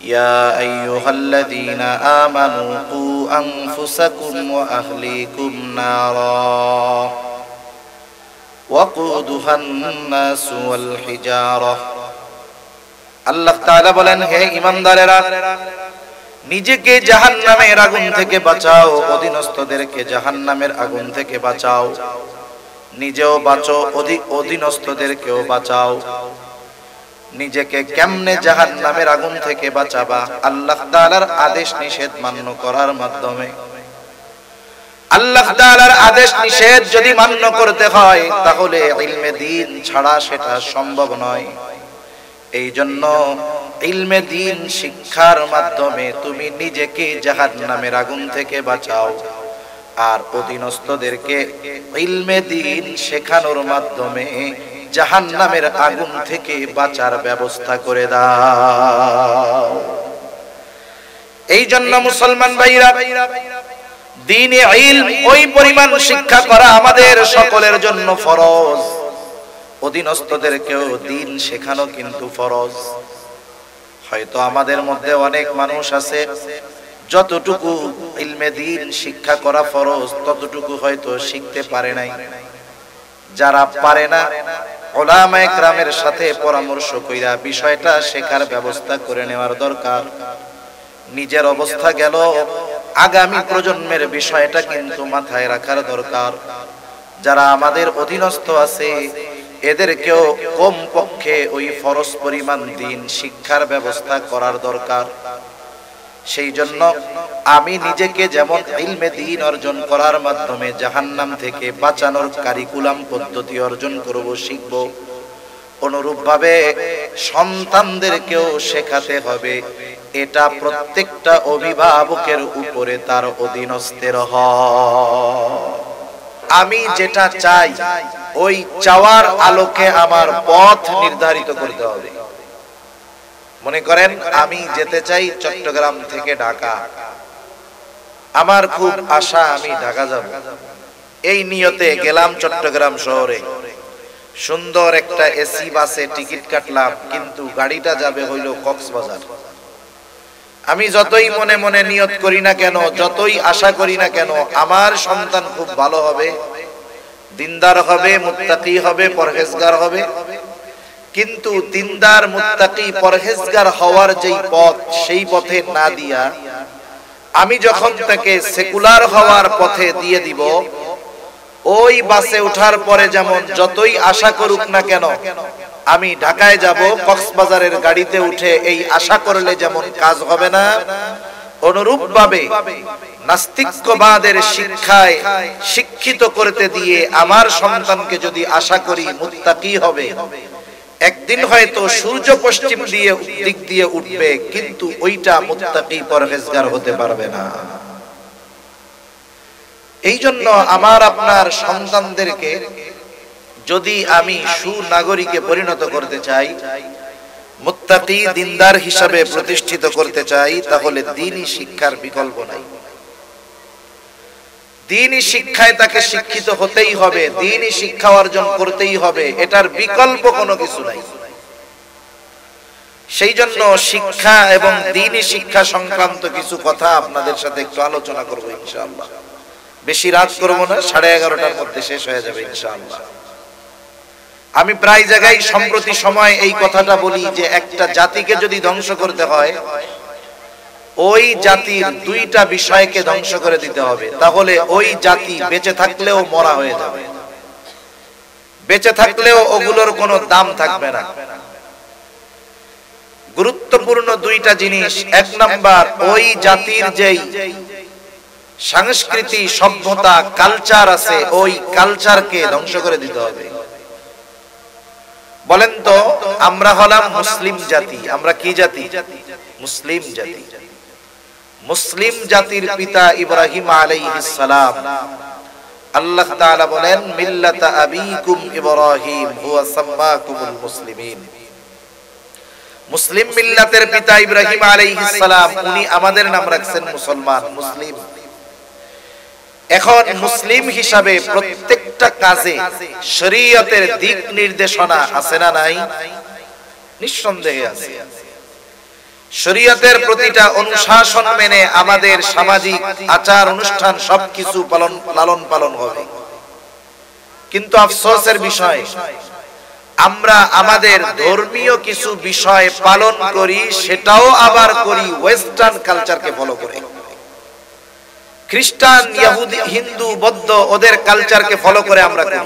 ইয়া আইয়ুহাল্লাযীনা আমানু কু আনফুসাকুম ওয়া আহলিকুম নারা ওয়াকুদুহান নাস ওয়াল হিজারা। আল্লাহ তাআলা বলেন, হে ঈমানদারেরা, নিজেকে জাহান্নামের আগুন থেকে বাঁচাও, অধীনস্থদেরকে জাহান্নামের আগুন থেকে বাঁচাও, নিজেও বাঁচো, অধীনস্থদেরকেও বাঁচাও। নিজেকে কেমনে জাহান্নামের আগুন থেকে বাঁচাবা? আল্লাহ তাআলার আদেশ নিষেধ মান্য করার মাধ্যমে। আল্লাহ তাআলার আদেশ নিষেধ যদি মান্য করতে হয় তাহলে ইলমে দ্বীন ছাড়া সেটা সম্ভব নয়। এই জন্য ইলমে দ্বীন শিক্ষার মাধ্যমে তুমি নিজেকে জাহান্নামের আগুন থেকে বাঁচাও, আর অধীনস্থদেরকে ইলমে দ্বীন শেখানোর মাধ্যমে জাহান্নামের আগুন থেকে বাঁচার ব্যবস্থা করে দাও। এই জন্য মুসলমান ভাইরা, দ্বীনে ইলম ওই পরিমাণ শিক্ষা করা আমাদের সকলের জন্য ফরজ। অধীনস্থদেরকেও দ্বীন শেখানো কিন্তু ফরজ। হয়তো আমাদের মধ্যে অনেক মানুষ আছে যতটুকু ইলমে দ্বীন শিক্ষা করা ফরজ ততটুকু হয়তো শিখতে পারে নাই। যারা পারে না, উলামায়ে কেরামের সাথে পরামর্শ কইরা বিষয়টা শেখার ব্যবস্থা করে নেওয়ার দরকার। নিজের অবস্থা গেল, আগামী প্রজন্মের বিষয়টা কিন্তু মাথায় রাখার দরকার। যারা আমাদের অধীনস্থ আছে এদেরকেও কমপক্ষে ওই ফরজ পরিমাণ দ্বীন শিক্ষার ব্যবস্থা করার দরকার। সেই জন্য আমি নিজেকে যেমন ইলমে দ্বীন অর্জন করার মাধ্যমে জাহান্নাম থেকে বাঁচানোর কারিকুলাম পদ্ধতি অর্জন করব, শিখব, অনুরূপভাবে সন্তানদেরকেও শেখাতে হবে। এটা প্রত্যেকটা অভিভাবকের উপরে তার অধীনস্থের হয়। আমি যেটা চাই ওই চাওয়ার আলোকে আমার পথ নির্ধারিত করতে হবে। মনে করেন আমি যেতে চাই চট্টগ্রাম থেকে ঢাকা, আমার খুব আশা আমি ঢাকা যাব। এই নিয়তে গেলাম চট্টগ্রাম শহরে, সুন্দর একটা এসি বাসে টিকিট কাটলাম, কিন্তু গাড়িটা যাবে হইল কক্সবাজার। আমি যতই মনে মনে নিয়ত করি না কেন, যতই আশা করি না কেন, আমার সন্তান খুব ভালো হবে, দিনদার হবে, মুত্তাকি হবে, পরহেজগার হবে, কিন্তু দিনদার মুত্তাকি পরহেজগার হওয়ার যেই পথ সেই পথে না দিয়া আমি যখন তাকে সেকুলার হওয়ার পথে দিয়ে দিব, ওই বাসে ওঠার পরে যেমন যতই আশা করুক না কেন আমি ঢাকায় যাব, কক্সবাজারের গাড়িতে উঠে এই আশা করলে যেমন কাজ হবে না, অনুরূপভাবে নাস্তিক্যবাদের শিক্ষায় শিক্ষিত করতে দিয়ে আমার সন্তানকে যদি আশা করি মুত্তাকি হবে, একদিন হয়তো সূর্য পশ্চিম দিক দিয়ে উঠবে, কিন্তু ওইটা মুত্তাকি পরহেজগার হতে পারবে না। এই জন্য আমার আপনার সন্তানদেরকে যদি আমি সুনাগরিকে পরিণত করতে চাই, মুত্তাকি দিনদার হিসাবে প্রতিষ্ঠিত করতে চাই, তাহলে দ্বীনি শিক্ষার বিকল্প নাই। দ্বীনি শিক্ষায় তাকে শিক্ষিত হতেই হবে, দ্বীনি শিক্ষা অর্জন করতেই হবে, এটার বিকল্প কোনো কিছু নাই। সেই জন্য শিক্ষা এবং দ্বীনি শিক্ষা সংক্রান্ত কিছু কথা আপনাদের সাথে একটু আলোচনা করব ইনশাআল্লাহ। বেশি রাত করব না, 11:30টার মধ্যে শেষ হয়ে যাবে ইনশাআল্লাহ। আমি প্রায় জায়গায় সম্প্রতি সময় এই কথাটা বলি যে একটা জাতিকে যদি ধ্বংস করতে হয়, ওই জাতির দুইটা বিষয়কে ধ্বংস করে দিতে হবে, তাহলে ওই জাতি বেঁচে থাকলেও মরা হয়ে যাবে, বেঁচে থাকলেও ওগুলোর কোনো দাম থাকবে না। গুরুত্বপূর্ণ দুইটা জিনিস, এক নাম্বার ওই জাতির যেই সংস্কৃতি, সভ্যতা, কালচার আছে, ওই কালচারকে ধ্বংস করে দিতে হবে। বলেন তো, আমরা হলাম মুসলিম জাতি, আমরা কি জাতি? মুসলিম জাতি। মুসলিম জাতির পিতা ইব্রাহিম আলাইহিস সালাম, আল্লাহ তাআলা বলেন মিল্লাতা আবিকুম ইব্রাহিম হুয়া সাম্মাকুমুল মুসলিমিন। মুসলিম মিল্লাতের পিতা ইব্রাহিম আলাইহিস সালাম, উনি আমাদের নাম রাখছেন মুসলমান, মুসলিম। এখন মুসলিম হিসাবে প্রত্যেকটা কাজে শরীয়তের দিক নির্দেশনা আছে না নাই? নিঃসন্দেহে আছে। শরীয়তের প্রতিটা অনুশাসন মেনে আমাদের সামাজিক আচার অনুষ্ঠান সবকিছু লালন পালন হবে। কিন্তু আফসোসের বিষয়, আমরা আমাদের ধর্মীয় কিছু বিষয় পালন করি, সেটাও আবার করি ওয়েস্টার্ন কালচারকে ফলো করে। খ্রিস্টান, ইহুদি, হিন্দু, বৌদ্ধ ওদের কালচারকে ফলো করে আমরা করি।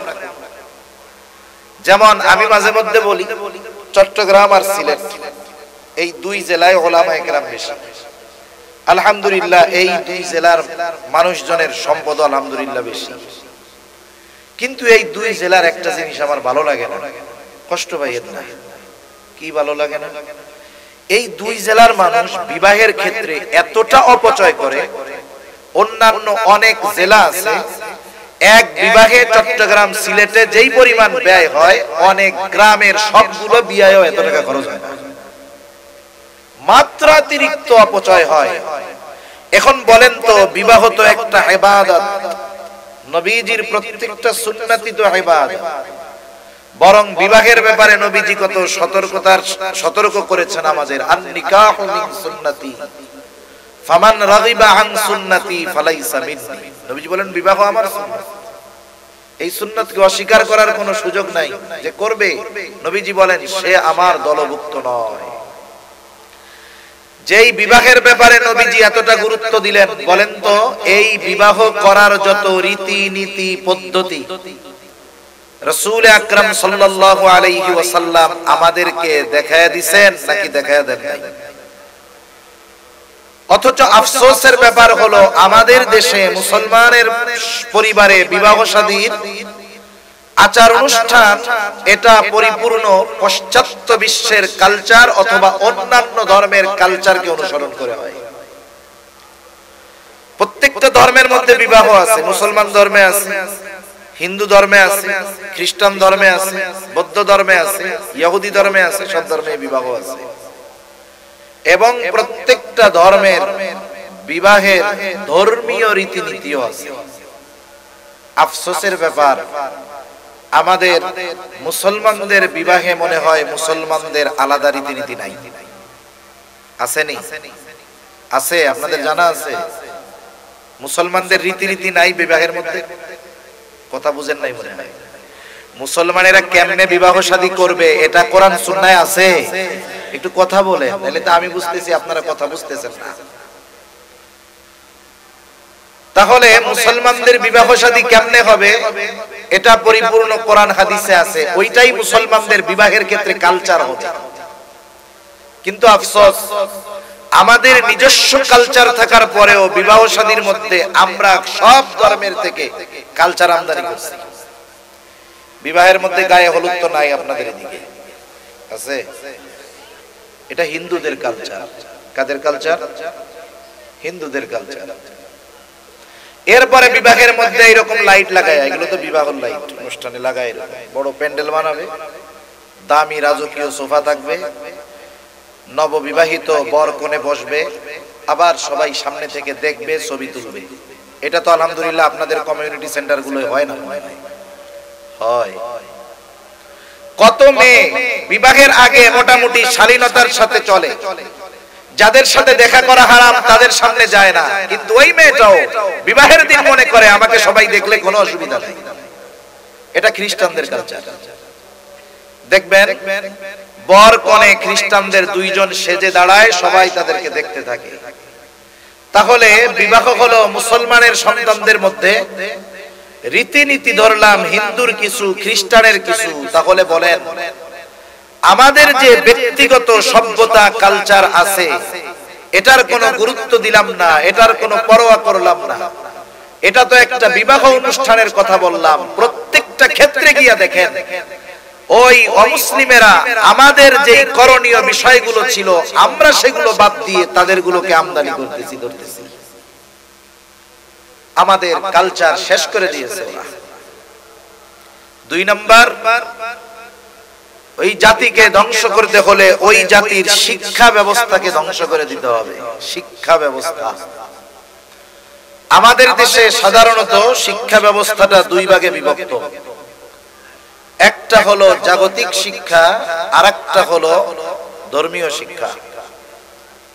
যেমন আমি মাঝে মধ্যে বলি, চট্টগ্রাম আর সিলেট এই দুই জেলায় ওলামায়ে কেরাম বেশি। আলহামদুলিল্লাহ এই দুই জেলার মানুষজনের সম্পদ আলহামদুলিল্লাহ বেশি। কিন্তু এই দুই জেলার একটা জিনিস আমার ভালো লাগে না, কষ্ট পাইয়েন না। কি ভালো লাগে না? এই দুই জেলার মানুষ বিবাহের ক্ষেত্রে এতটা অপচয় করে। অন্যান্য অনেক জেলা আছে, এক বিবাহে চট্টগ্রাম সিলেটে যেই পরিমাণ ব্যয় হয়, অনেক গ্রামের সবগুলো বিয়েও এত টাকা খরচ হয় না। মাত্রাতিরিক্ত অপচয় হয়। এখন বলেন তো, বিবাহ তো একটা ইবাদত, নবীজির প্রত্যেকটা সুন্নতি তো ইবাদত। বরং বিবাহের ব্যাপারে নবীজি কত সতর্ক করেছেন আমাদের, আন নিকাহু মিন সুন্নতি ফামান রাগিবা আন সুন্নতি ফালাইসা মিন্নি। নবীজি বলেন বিবাহ আমার সুন্নাত, এই সুন্নাতকে অস্বীকার করার কোনো সুযোগ নাই। যে করবে, নবীজি বলেন সে আমার দলভুক্ত নয়। যেই বিবাহের ব্যাপারে নবীজি এতটা গুরুত্ব দিলেন, বলেন তো এই বিবাহ করার যত রীতি নীতি পদ্ধতি রাসূল আকরাম সাল্লাল্লাহু আলাইহি ওয়াসাল্লাম আমাদেরকে দেখায়া দিবেন নাকি দেখায়া দেন নাই? অথচ আফসোসের ব্যাপার হলো, আমাদের দেশে মুসলমানের পরিবারে বিবাহ শাদীর আচার অনুষ্ঠান এটা পরিপূর্ণ পাশ্চাত্য বিশ্বের কালচার অথবা অন্যান্য ধর্মের কালচারকে অনুসরণ করে হয়। প্রত্যেকটা ধর্মের মধ্যে বিবাহ আছে। মুসলমান ধর্মে আছে, হিন্দু ধর্মে আছে, খ্রিস্টান ধর্মে আছে, বৌদ্ধ ধর্মে আছে, ইহুদি ধর্মে আছে, সব ধর্মে বিবাহ আছে। এবং প্রত্যেকটা ধর্মের বিবাহের ধর্মীয় রীতিনীতিও আছে। আফসোসের ব্যাপার, আমাদের মুসলমানদের বিবাহে মনে হয় মুসলমানদের আলাদা রীতিনীতি নাই। আসেনি? আছে? আপনাদের জানা আছে মুসলমানদের রীতিনীতি নাই বিবাহের মধ্যে? কথা বুঝেন নাই মনে হয়। মুসলমানেরা কেমনে বিবাহ শাদী করবে এটা কোরআন সুন্নায় আছে? একটু কথা বলে, তাহলে তো আমি বুঝতেছি আপনারা কথা বুঝতেছেন না। তাহলে মুসলমানদের বিবাহ শাদী কেমনে হবে এটা পরিপূর্ণ কোরআন হাদিসে আছে, ওইটাই মুসলমানদের বিবাহের ক্ষেত্রে কালচার হবে। কিন্তু আফসোস, আমাদের নিজস্ব কালচার থাকার পরেও বিবাহ শাদীর মধ্যে আমরা সব ধর্মের থেকে কালচার আমদানি করছি। বিবাহের মধ্যে গায়ে হলুদ তো নাই আপনাদের এদিকে, আছে? এটা হিন্দুদের কালচার। কাদের কালচার? হিন্দুদের কালচার। এরপরে বিবাহের মধ্যে এরকম লাইট লাগায়, এগুলো তো বিবাহের লাইট, অনুষ্ঠানে লাগায়, বড় প্যান্ডেল বানাবে, দামি রাজকীয় সোফা থাকবে, নববিবাহিত বর কোণে বসবে, আবার সবাই সামনে থেকে দেখবে, ছবি তুলবে। এটা তো আলহামদুলিল্লাহ আপনাদের কমিউনিটি সেন্টার গুলো হয় না? হয়। কত মেয়ে বিবাহের আগে মোটামুটি শালীনতার সাথে চলে, যাদের সাথে দেখা করা হারাম তাদের সামনে যায় না, কিন্তু ওই মেয়েটাও বিবাহের দিন মনে করে আমাকে সবাই দেখলে কোনো অসুবিধা নেই। এটা খ্রিস্টানদের কালচার। দেখবেন বর কনে খ্রিস্টানদের দুইজন সেজে দাঁড়ায়, সবাই তাদেরকে দেখতে থাকে। তাহলে বিবাহ হলো মুসলমানের সন্তানদের মধ্যে রীতিনীতি ধরলাম হিন্দুর কিছু, খ্রিস্টানের কিছু। তাহলে বলেন আমাদের যে ব্যক্তিগত সভ্যতা কালচার আছে এটার কোনো গুরুত্ব দিলাম না, এটার কোনো পরোয়া করলাম না। এটা তো একটা বিবাহ অনুষ্ঠানের কথা বললাম। প্রত্যেকটা ক্ষেত্রে গিয়া দেখেন ওই অমুসলিমেরা আমাদের যে করণীয় বিষয়গুলো ছিল আমরা সেগুলো বাদ দিয়ে তাদেরগুলোকে আমদানি করতেছি, ধরতেছি। আমাদের কালচার শেষ করে দিয়েছে ওরা। 2 নাম্বার, ওই জাতিকে ধ্বংস করতে হলে ওই জাতির শিক্ষা ব্যবস্থাকে ধ্বংস করে দিতে হবে। শিক্ষা ব্যবস্থা আমাদের দেশে সাধারণত শিক্ষা ব্যবস্থাটা 2 ভাগে বিভক্ত। একটা হলো জাগতিক শিক্ষা, আরেকটা হলো ধর্মীয় শিক্ষা।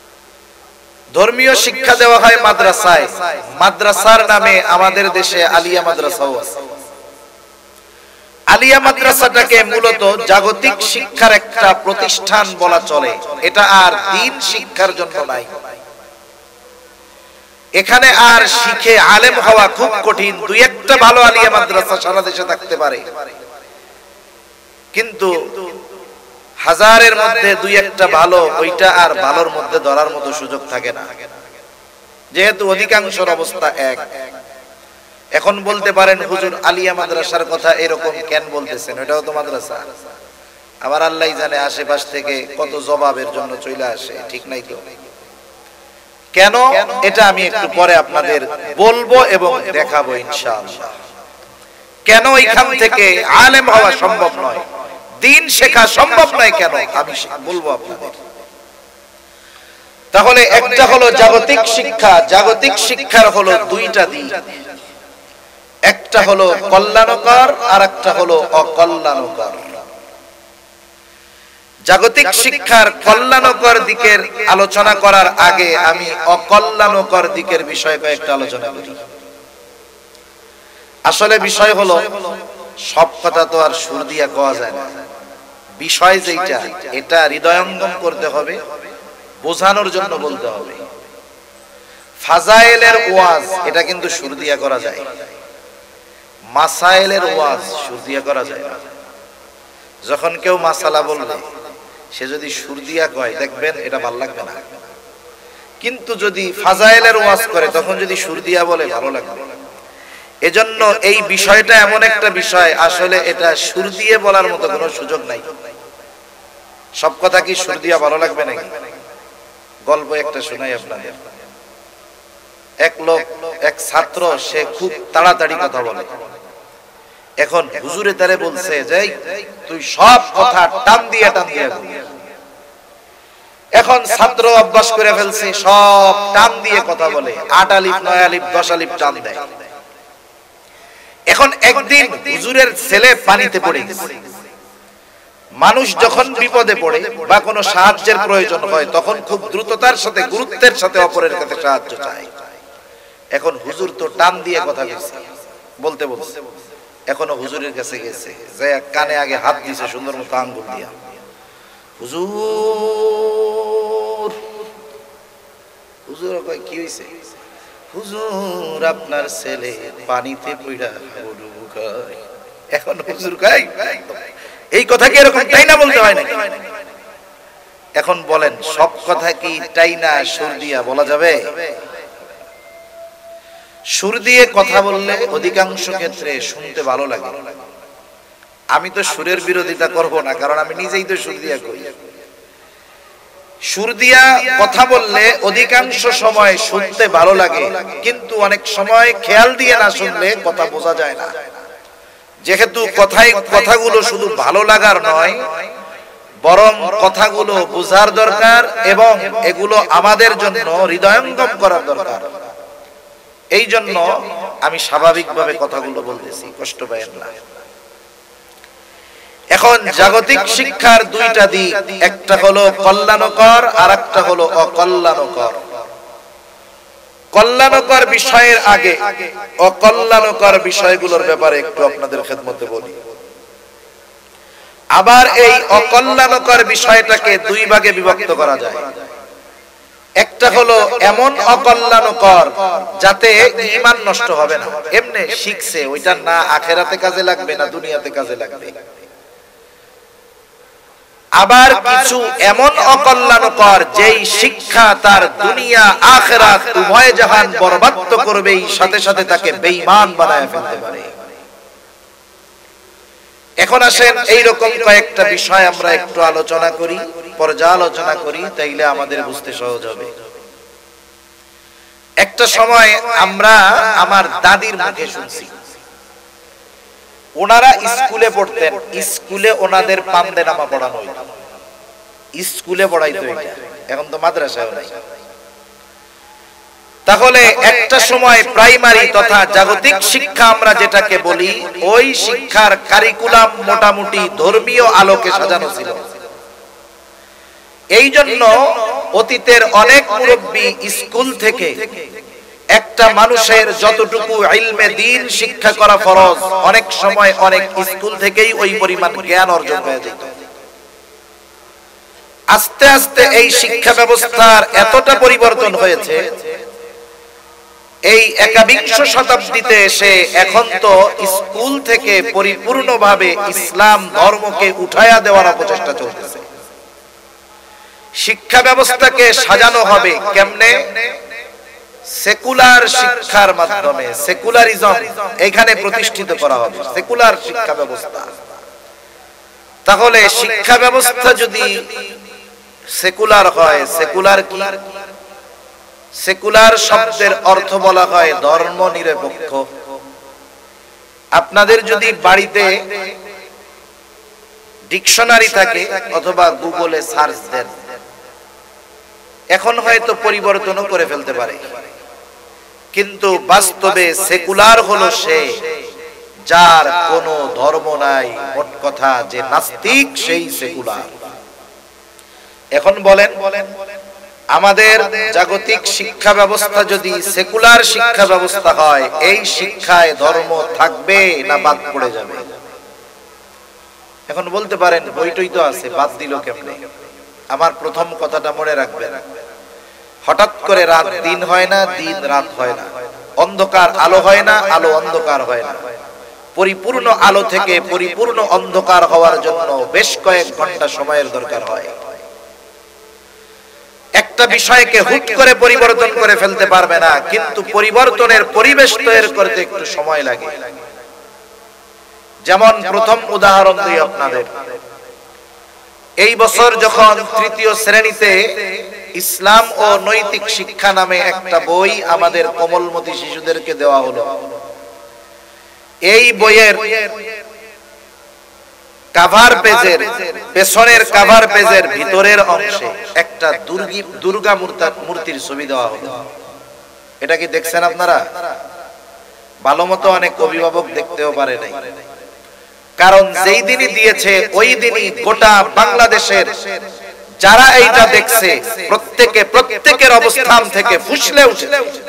ধর্মীয় শিক্ষা দেওয়া হয় মাদ্রাসায়, মাদ্রাসার নামে আমাদের দেশে আলিয়া মাদ্রাসাও আছে। আলিয়া মাদ্রাসাটাকে মূলত জাগতিক শিক্ষার একটা প্রতিষ্ঠান বলা চলে, এটা আর দ্বীন শিক্ষার জন্য নাই। এখানে আর শিখে আলেম হওয়া খুব কঠিন। দুই একটা ভালো আলিয়া মাদ্রাসা সারা দেশে থাকতে পারে, কিন্তু হাজারের মধ্যে দুই একটা ভালো, ওইটা আর ভালোর মধ্যে ধরার মতো সুযোগ থাকে না, যেহেতু অধিকাংশের অবস্থা এক। এখন বলতে পারেন হুজুর আলিয়া মাদ্রাসার কথা এরকম কেন বলতেছেন, ওটাও তো মাদ্রাসা। আবার আল্লাহ জানে আশেপাশ থেকে কত জবাবের জন্য চলে আসে, ঠিক নাই তো? কেন, এটা আমি একটু পরে আপনাদের বলবো এবং দেখাবো ইনশাআল্লাহ। কেন এখান থেকে আলেম হওয়া সম্ভব নয়, দ্বীন শেখা সম্ভব নয়, কেন আমি বলবো আপনাদের। তাহলে একটা হলো জাগতিক শিক্ষা। জাগতিক শিক্ষার হলো দুইটা দিক, একটা হলো কল্যাণকর আর একটা হলো অকল্যাণকর। জাগতিক শিক্ষার কল্যাণকর দিকের আলোচনা করার আগে আমি অকল্যাণকর দিকের বিষয়ে কয়েকটা আলোচনা করি। আসলে বিষয় হলো, সব কথা তো আর সুর দিয়া কওয়া যায় না। বিষয় যেটা, এটা হৃদয়ঙ্গম করতে হবে, বোঝানোর জন্য বলতে হবে। ফাজাইলের ওয়াজ এটা কিন্তু সুর দিয়া করা যায়, মাসাইলের ওয়াজ সুর দিয়া করা যায় না। যখন কেউ মাসালা বলবে, সে যদি সুর দিয়া কয়, দেখবেন এটা ভালো লাগবে না। কিন্তু যদি ফাজাইলের ওয়াজ করে, তখন যদি সুর দিয়া বলে, ভালো লাগবে। এজন্য এই বিষয়টা এমন একটা বিষয়, আসলে এটা সুর দিয়ে বলার মতো কোনো সুযোগ নাই। সব কথা কি সুর দিয়া ভালো লাগবে নাকি? গল্প একটা শোনাই আপনাদের। এক লোক, এক ছাত্র, সে খুব তাড়াতাড়ি কথা বলে। এখন হুজুরে তারে বলছে যে তুই সব কথা টান দিয়া এখন ছাত্র অভ্যাস করে ফেলছে, সব টান দিয়ে কথা বলে, 8 আলিফ 9 আলিফ 10 আলিফ টান দেয়। এখন একদিন হুজুরের ছেলে পানিতে পড়ে গেছে। মানুষ যখন বিপদে পড়ে বা কোনো সাহায্যের প্রয়োজন হয়, তখন খুব দ্রুততার সাথে, গুরুত্বের সাথে অপরের কাছে সাহায্য চায়। এখন হুজুর তো টান দিয়ে কথা বলতে বলছে, এখনো হুজুরের কাছে গেছে, যে কানে আগে হাত দিছে সুন্দর মতো আঙ্গুল দিয়া, হুজুর। হুজুর কয় কি হইছে? হুজুর আপনার ছেলে পানিতে পড়া গরু খায়। এখন হুজুর কয় এই কথা কি এরকম তাই না বলতে হয় নাকি? এখন বলেন, সব কথা কি তাই না সুর দিয়া বলা যাবে? সুর দিয়ে কথা বললে অধিকাংশ ক্ষেত্রে শুনতে ভালো লাগে। আমি তো সুরের বিরোধিতা করব না, কারণ আমি নিজেই তো সুর দিয়া কই। সুর দিয়া কথা বললে অধিকাংশ সময় শুনতে ভালো লাগে, কিন্তু অনেক সময় খেয়াল দিয়ে না শুনলে কথা বোঝা যায় না। যেহেতু কথাগুলো শুধু ভালো লাগার নয়, বরং কথাগুলো বোঝার দরকার এবং এগুলো আমাদের জন্য হৃদয়ঙ্গম করার দরকার। এই জন্য আমি স্বাভাবিকভাবে কথাগুলো বলতেছি, কষ্ট পাইয়েন না। এখন জাগতিক শিক্ষার দুইটা দিক, একটা হলো কল্যাণকর আর একটা হলো অকল্যাণকর। কল্যাণকর বিষয়ের আগে অকল্যাণকর বিষয়গুলোর ব্যাপারে একটু আপনাদের খেদমতে বলি। আবার এই অকল্যাণকর বিষয়টাকে দুই ভাগে বিভক্ত করা যায়। একটা হলো এমন অকল্যাণকর যাতে ঈমান নষ্ট হবে না, এমনি শিখছে, ওইটা না আখিরাতে কাজে লাগবে না দুনিয়াতে কাজে লাগবে। আবার কিছু এমন অকল্যাণকর যেই শিক্ষা তার দুনিয়া আখিরাত উভয় জাহান বরবাদ করবে, সাথে সাথে তাকে বেঈমান বানায় ফেলতে পারে। এখন আসেন এইরকম কয়েকটা বিষয় আমরা একটু আলোচনা করি, পর্যালোচনা করি, তাইলে আমাদের বুঝতে সহজ হবে। একটা সময় আমরা আমার দাদির মুখে শুনছি, ওনারা স্কুলে পড়তেন, স্কুলে ওনাদের পান্দে নামা পড়ানো হইতো, স্কুলে পড়াইতো এটা, এখন তো মাদ্রাসায় নাই। তাহলে একটা সময় প্রাইমারি তথা জাগতিক শিক্ষা আমরা যেটাকে বলি, ওই শিক্ষার কারিকুলাম মোটামুটি ধর্মীয় আলোকে সাজানো ছিল। এই জন্য অতীতের অনেক মুরব্বী স্কুল থেকে একটা মানুষের যতটুকু ইলমে দ্বীন শিক্ষা করা ফরজ, অনেক সময় অনেক স্কুল থেকেই ওই পরিমাণ জ্ঞান অর্জন হয়ে যেত। আস্তে আস্তে এই শিক্ষা ব্যবস্থার এতটা পরিবর্তন হয়েছে, এই একবিংশ শতাব্দীতে এসে এখন তো স্কুল থেকে পরিপূর্ণভাবে ইসলাম ধর্মকে উঠায়া দেওয়ার প্রচেষ্টা চলতেছে। শিক্ষা ব্যবস্থাকে সাজানো হবে কেমনে? সেকুলার শিক্ষার মাধ্যমে, সেকুলারিজম এখানে প্রতিষ্ঠিত করা হবে, সেকুলার শিক্ষা ব্যবস্থা। তাহলে শিক্ষা ব্যবস্থা যদি সেকুলার হয়, সেকুলার কি? সেকুলার শব্দের অর্থ বলা হয় ধর্ম নিরপেক্ষ। আপনাদের যদি বাড়িতে ডিকশনারি থাকে অথবা গুগলে সার্চ দেন, এখন হয়তো পরিবর্তনও করে ফেলতে পারে, কিন্তু বাস্তবে সেকুলার হলো সে যার কোনো ধর্ম নাই। মোট কথা যে নাস্তিক সেই সেকুলার। এখন বলেন, আমাদের জাগতিক শিক্ষা ব্যবস্থা যদি সেকুলার শিক্ষা ব্যবস্থা হয়, এই শিক্ষায় ধর্ম থাকবে না বাদ পড়ে যাবে? এখন বলতে পারেন বইটই তো আছে, বাদ দিল কেমনে? আমার প্রথম কথাটা মনে রাখবেন, হঠাৎ করে রাত দিন হয় না, দিন রাত হয় না, অন্ধকার আলো হয় না, আলো অন্ধকার হয় না। পরিপূর্ণ আলো থেকে পরিপূর্ণ অন্ধকার হওয়ার জন্য বেশ কয়েক ঘন্টা সময়ের দরকার হয়। একটা বিষয়কে হুট করে পরিবর্তন করে ফেলতে পারবে না, কিন্তু পরিবর্তনের পরিবেশ তৈরি করতে একটু সময় লাগে। যেমন প্রথম উদাহরণ দিই আপনাদের। এই বছর যখন তৃতীয় শ্রেণীতে ইসলাম ও নৈতিক শিক্ষা নামে একটা বই আমাদের কোমলমতি শিশুদেরকে দেওয়া হলো, এই বইয়ের কাভার পেজের পেছনের কাভার পেজের ভিতরের অংশে একটা দুর্গা মূর্তির ছবি দেওয়া হলো। এটা কি দেখছেন আপনারা? ভালো মতো অনেক অভিভাবক দেখতেও পারে নাই, কারণ যেই দিনই দিয়েছে ওই দিনই গোটা বাংলাদেশের যারা এইটা দেখছে প্রত্যেকের অবস্থান থেকে ফুসলে উঠে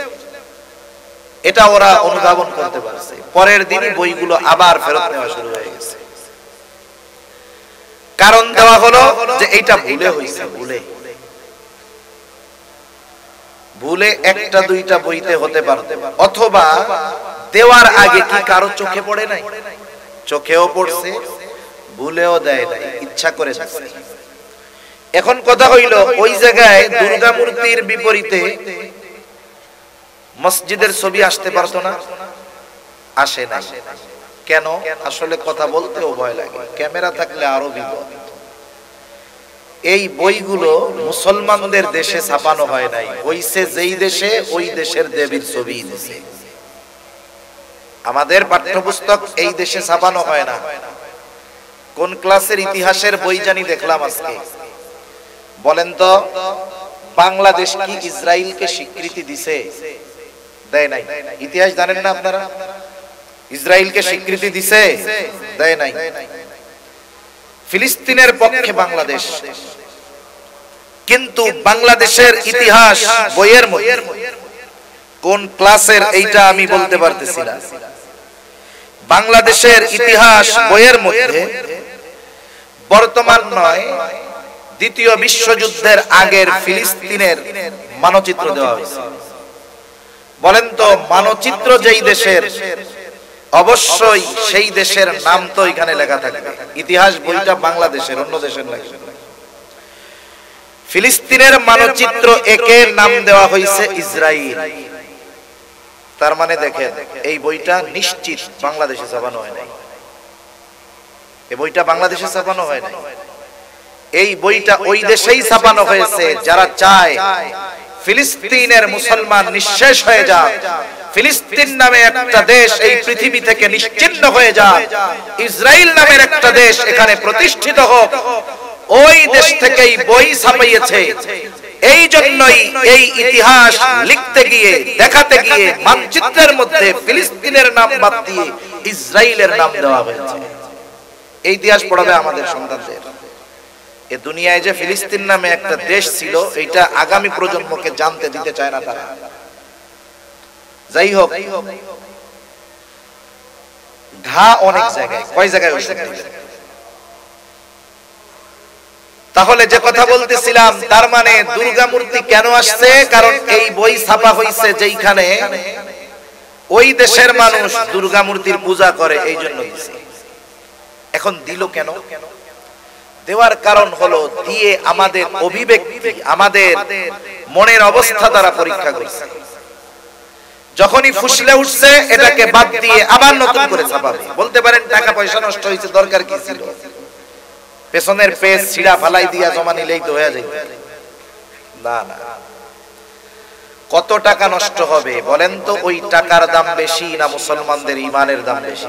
এটা ওরা অনুধাবন করতে পারছে। পরের দিনই বইগুলো আবার ফেরত নেওয়া শুরু হয়ে গেছে। কারণ দেওয়া হলো যে এইটা ভুলে হয়েছে, ভুলে একটা দুইটা বইতে হতে পারতো, অথবা দেওয়ার আগে কি কারো চোখে পড়ে নাই? চোখেও পড়ছে, ভুলেও দেয় নাই, ইচ্ছা করে দিচ্ছে। এখন কথা হইল, ওই জায়গায় দুর্গা মূর্তির বিপরীতে মসজিদের ছবি আসতে পারতো না? আসে না। কেন? আসলে কথা বলতেও ভয় লাগে, ক্যামেরা থাকলে আরো বিপদ। এই বইগুলো মুসলমানদের দেশে ছাপানো হয় নাই, হইছে যেই দেশে ওই দেশের দেবীর ছবি দিছে। আমাদের পাঠ্যপুস্তক এই দেশে ছাপানো হয় না। কোন ক্লাসের ইতিহাসের বই জানি দেখলাম আজকে, বলেন তো বাংলাদেশ কি ইসরায়েলকে স্বীকৃতি দিছে? দেয় নাই। ইতিহাস জানেন না আপনারা? ইসরায়েলকে স্বীকৃতি দিছে? দেয় নাই। ফিলিস্তিনের পক্ষে বাংলাদেশ, কিন্তু বাংলাদেশের ইতিহাস বইয়ের মধ্যে কোন ক্লাসের এইটা আমি বলতে পারতেছি না। বাংলাদেশের ইতিহাস বইয়ের মধ্যে বর্তমান নয়, দ্বিতীয় বিশ্বযুদ্ধের আগের ফিলিস্তিনের মানচিত্র দেওয়া হয়েছে। বলেন তো মানচিত্র যেই দেশের, অবশ্যই সেই দেশের নাম তো এখানে লেখা থাকবে। ইতিহাস বইটা বাংলাদেশের, অন্য দেশের লাগে। ফিলিস্তিনের মানচিত্র একের নাম দেওয়া হয়েছে ইসরায়েল। তার মানে দেখেন এই বইটা নিশ্চিত বাংলাদেশে ছাপানো হয় নাই। এই বইটা বাংলাদেশে ছাপানো হয় নাই। এই বইটা ওই দেশেই ছাপানো হয়েছে যারা চায় ফিলিস্তিনের মুসলমান নিঃশেষ হয়ে যাক, ফিলিস্তিন নামে একটা দেশ এই পৃথিবী থেকে নিশ্চিহ্ন হয়ে যাক, ইসরায়েল নামের একটা দেশ এখানে প্রতিষ্ঠিত হোক। ওই দেশ থেকেই বই ছাপাইয়েছে। এই জন্যই এই ইতিহাস লিখতে গিয়ে, দেখাতে গিয়ে মানচিত্রের মধ্যে ফিলিস্তিনের নাম বাদ দিয়ে ইসরায়েলের নাম দেওয়া হয়েছে। এই ইতিহাস পড়াবে আমাদের সন্তানদের। এ দুনিয়ায় যে ফিলিস্তিন নামে একটা দেশ ছিল, এটা আগামী প্রজন্মকে জানতে দিতে চায় না তারা। যাই হোক, ঘা অনেক জায়গায়, কয় জায়গায় ওষুধ দিলেন। তাহলে যে কথা বলতেছিলাম, তার মানে দুর্গা মূর্তি কেন আসছে? কারণ এই বই ছাপা হইছে যেইখানে ওই দেশের মানুষ দুর্গা মূর্তির পূজা করে, এই জন্য দিছে। এখন দিল কেন? দেওয়ার কারণ হলো, দিয়ে আমাদের অভিব্যক্তি, আমাদের মনের অবস্থা দ্বারা পরীক্ষা করছে। যখনই ফুসলে উঠছে, এটাকে বাদ দিয়ে আবার নতুন করে ছাপাবে। বলতে পারেন টাকা পয়সা নষ্ট হয়েছে, দরকার কি ছিল? পেছনের পেজ ছিঁড়া ফালাই দিয়া জমা নিলেই তো হয়ে যায়। না না, কত টাকা নষ্ট হবে বলেন তো? ওই টাকার দাম বেশি না মুসলমানদের ঈমানের দাম বেশি?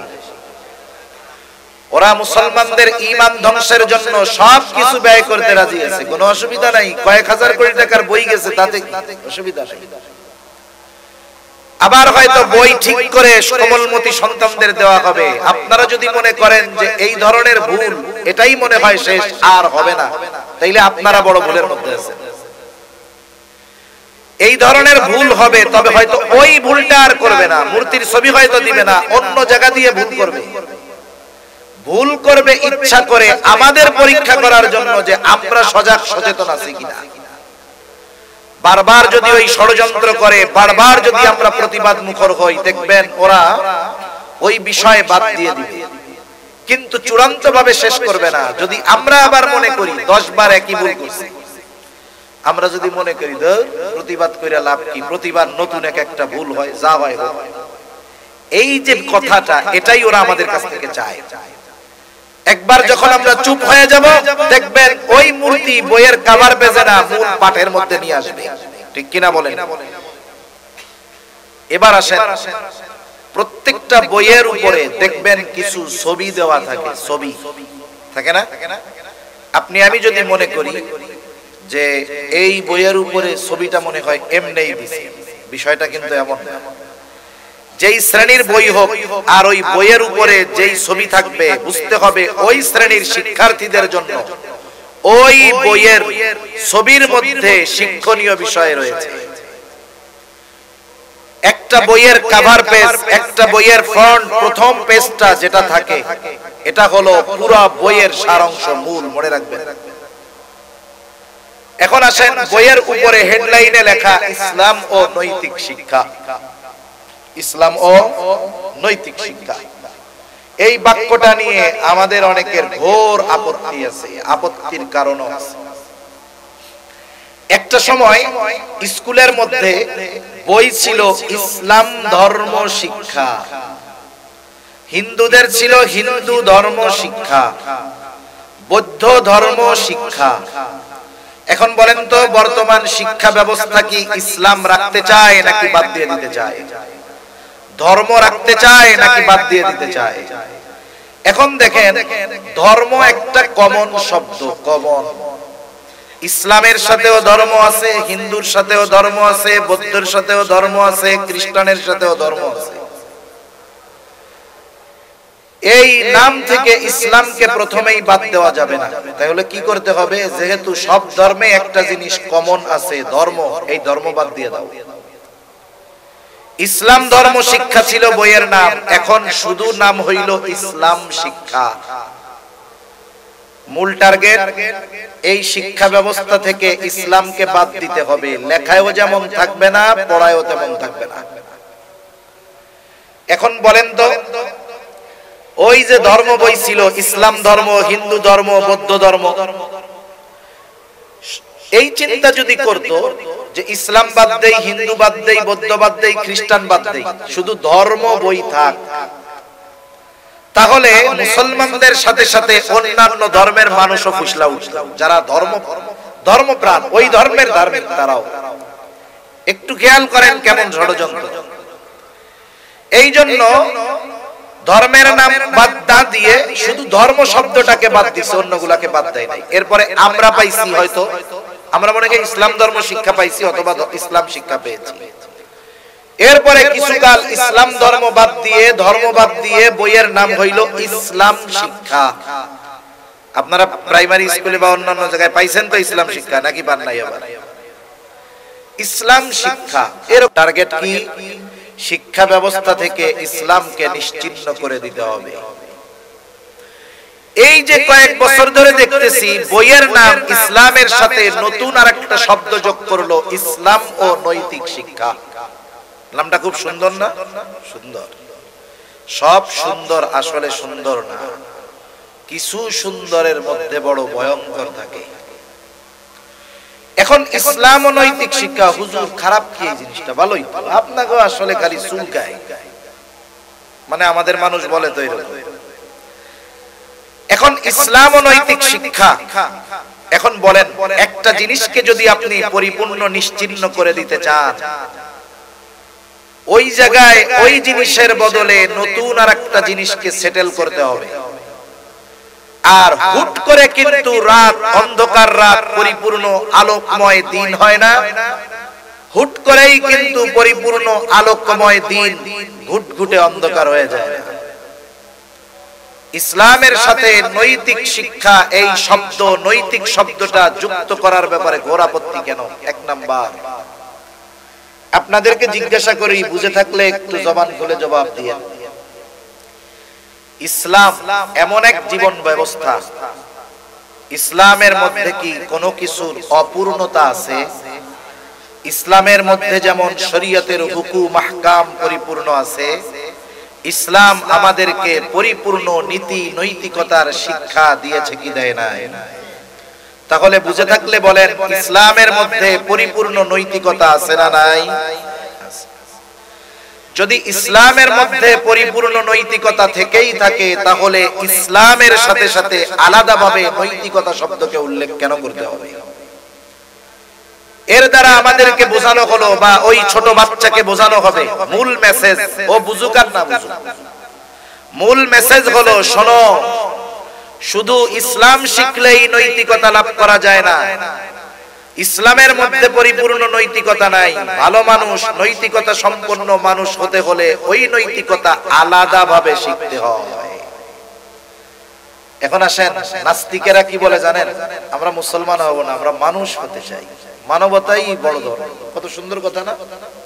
ওরা মুসলমানদের ঈমান ধ্বংসের জন্য সবকিছু ব্যয় করতে রাজি আছে, কোনো অসুবিধা নাই। কয়েক হাজার কোটি টাকার বই গেছে, তাতে অসুবিধা নেই। আবার হয়তো বই ঠিক করে কোমলমতি সন্তানদের দেওয়া হবে। আপনারা যদি মনে করেন যে এই ধরনের ভুল, এটাই মনে হয় শেষ, আর হবে না, তাইলে আপনারা বড় ভুলের মধ্যে আছেন। এই ধরনের ভুল হবে, তবে হয়তো ওই ভুলটা আর করবে না। মূর্তির ছবি হয়তো দিবে না, অন্য জায়গা দিয়ে ভুল করবে। ভুল করবে ইচ্ছা করে, আমাদের পরীক্ষা করার জন্য যে আমরা সজাগ সচেতন আছি কিনা। বারবার যদি ওই ষড়যন্ত্র করে, বারবার যদি আমরা প্রতিবাদ মুখর হই, দেখবেন ওরা ওই বিষয় বাদ দিয়ে দিবে, কিন্তু চূড়ান্ত ভাবে শেষ করবে না। যদি আমরা আবার মনে করি 10 বার একই ভুল করছি, আমরা যদি মনে করি প্রতিবাদ করে লাভ কি, প্রতিবার নতুন একটা ভুল হয়, যা হয় হোক, এই যে কথাটা, এটাই ওরা আমাদের কাছ থেকে চায়। একবার যখন আমরা চুপ হয়ে যাব, দেখবেন ওই মূর্তি বইয়ের কভার পেজে না, মূল পাঠের মধ্যে নিয়ে আসবে। ঠিক কিনা বলেন? এবার আসেন, প্রত্যেকটা বইয়ের উপরে দেখবেন কিছু ছবি দেওয়া থাকে। ছবি থাকে না? আপনি আমি যদি মনে করি যে এই বইয়ের উপরে ছবিটা মনে হয় এমনিই দিছে, বিষয়টা কিন্তু এমন না। যেই শ্রেণীর বই হোক, আর ওই বইয়ের উপরে যেই ছবি থাকবে, বুঝতে হবে ওই শ্রেণীর শিক্ষার্থীদের জন্য ওই বইয়ের ছবির মধ্যে শিক্ষণীয় বিষয় রয়েছে। একটা বইয়ের কভার পেজ, একটা বইয়ের ফ্রন্ট, প্রথম পেজটা যেটা থাকে, এটা হলো পুরো বইয়ের সারাংশ, মূল, মনে রাখবেন। এখন আসেন, বইয়ের উপরে হেডলাইনে লেখা ইসলাম ও নৈতিক শিক্ষা। ইসলাম ও নৈতিক শিক্ষা, এই বাক্যটা নিয়ে আমাদের অনেকের ঘোর আপত্তি আছে, আপত্তির কারণও আছে। একটা সময় স্কুলের মধ্যে বই ছিল ইসলাম ধর্ম শিক্ষা, হিন্দুদের ছিল হিন্দু ধর্ম শিক্ষা, বৌদ্ধ ধর্ম শিক্ষা। এখন বলেন তো, বর্তমান শিক্ষা ব্যবস্থা কি ইসলাম রাখতে চায় নাকি বাদ দিয়ে দিতে চায়? ধর্ম রাখতে চায় নাকি বাদ দিয়ে দিতে চায়? এখন দেখেন, ধর্ম একটা কমন শব্দ, কমন। ইসলামের সাথেও ধর্ম আছে, হিন্দুর সাথেও ধর্ম আছে, বৌদ্ধের সাথেও ধর্ম আছে, খ্রিস্টানের সাথেও ধর্ম আছে। এই নাম থেকে ইসলামকে প্রথমেই বাদ দেওয়া যাবে না। তাহলে কি করতে হবে? যেহেতু সব ধর্মে একটা জিনিস কমন আছে, ধর্ম, এই ধর্ম বাদ দিয়ে দাও। ইসলাম ধর্ম শিক্ষা ছিল বইয়ের নাম, এখন শুধু নাম হইল ইসলাম শিক্ষা। মূল টার্গেট, এই শিক্ষা ব্যবস্থা থেকে ইসলামকে বাদ দিতে হবে। লেখায়ও যেমন থাকবে না, পড়ায়ও তেমন থাকবে না। এখন বলেন তো, ওই যে ধর্ম বই ছিল, ইসলাম ধর্ম, হিন্দু ধর্ম, বৌদ্ধ ধর্ম, এই চিন্তা যদি করতো যে ইসলাম বাদ দেই, হিন্দু বাদ দেই, বৌদ্ধ বাদ দেই, খ্রিস্টান বাদ দেই, শুধু ধর্ম বই থাক, তাহলে মুসলমানদের সাথে সাথে অন্যান্য ধর্মের মানুষও ফুসলা উঠল। যারা ধর্মপ্রাণ, ওই ধর্মের ধার্মিক, তারাও। একটু খেয়াল করেন কেমন ষড়যন্ত্র। এই জন্য ধর্মের নাম বাদ না দিয়ে শুধু ধর্ম শব্দটাকে বাদ দিছে, অন্যগুলাকে বাদ দেয় নাই। এরপরে আমরা পাইছি, হয়তো আমরা মনে করি ইসলাম ধর্ম শিক্ষা পাইছি অথবা ইসলাম শিক্ষা পেয়েছি। এরপরে কিছুকাল ইসলাম ধর্ম বাদ দিয়ে, ধর্ম বাদ দিয়ে বইয়ের নাম হইল ইসলাম শিক্ষা। আপনারা প্রাইমারি স্কুলে বা অন্যান্য জায়গায় পাইছেন তো ইসলাম শিক্ষা, নাকি পান নাই? আবার ইসলাম শিক্ষা এর টার্গেট কি? শিক্ষা ব্যবস্থা থেকে ইসলামকে নিশ্চিহ্ন করে দিতে হবে। এই যে কয়েক বছর ধরে দেখতেছি বইয়ের নাম ইসলামের সাথে নতুন আরেকটা শব্দ যোগ করলো, ইসলাম ও নৈতিক শিক্ষা। নামটা খুব সুন্দর না? সুন্দর। সব সুন্দর আসলে সুন্দর না, কিছু সুন্দরের মধ্যে বড় ভয়ঙ্কর থাকে। এখন ইসলাম ও নৈতিক শিক্ষা, হুজুর খারাপ কি এই জিনিসটা? ভালোই, আপনাকে আসলে খালি চুলকায়, মানে আমাদের মানুষ বলে তো এরকম। এখন ইসলাম ও নৈতিক শিক্ষা, এখন বলেন একটা জিনিসকে যদি আপনি পরিপূর্ণ নিশ্চিহ্ন করে দিতে চান, ওই জায়গায় ওই জিনিসের বদলে নতুন আরেকটা জিনিসকে সেটেল করতে হবে। আর হুট করে কিন্তু রাত, অন্ধকার রাত পরিপূর্ণ আলোকময় দিন হয় না, হুট করেই কিন্তু পরিপূর্ণ আলোকময় দিন ঘুটঘুটে অন্ধকার হয়ে যায়। ইসলামের সাথে নৈতিক শিক্ষা, এই শব্দ নৈতিক শব্দটা যুক্ত করার ব্যাপারে ঘোর আপত্তি কেন? এক নাম্বার, আপনাদেরকে জিজ্ঞাসা করি, বুঝে থাকলে একটু জবান খুলে জবাব দিয়ে। ইসলাম এমন এক জীবন ব্যবস্থা, ইসলামের মধ্যে কি কোনো কিছুর অপূর্ণতা আছে? ইসলামের মধ্যে যেমন শরীয়তের হুকুম আহকাম পরিপূর্ণ আছে, ইসলাম আমাদেরকে পরিপূর্ণ নীতি নৈতিকতার শিক্ষা দিয়েছে কি দেয় নাই? তাহলে বুঝে থাকলে বলেন, ইসলামের মধ্যে পরিপূর্ণ নৈতিকতা আছে না নাই? যদি ইসলামের মধ্যে পরিপূর্ণ নৈতিকতা থেকেই থাকে, তাহলে ইসলামের সাথে সাথে আলাদাভাবে নৈতিকতা শব্দকে উল্লেখ কেন করতে হবে? এর দ্বারা আমাদেরকে বোঝানো হলো, বা ওই ছোট বাচ্চাকে বোঝানো হবে, মূল মেসেজ, ও বুঝুক আর না বুঝুক, মূল মেসেজ হলো, শোনো, শুধু ইসলাম শিখলেই নৈতিকতা লাভ করা যায় না। ইসলামের মধ্যে পরিপূর্ণ নৈতিকতা নাই। ভালো মানুষ, নৈতিকতা সম্পন্ন মানুষ হতে হলে ওই নৈতিকতা আলাদাভাবে শিখতে হয়। এখন আসেন, নাস্তিকেরা কি বলে জানেন? আমরা মুসলমান হব না, আমরা মানুষ হতে চাই, মানবতাই বড় ধর্ম। কত সুন্দর কথা না?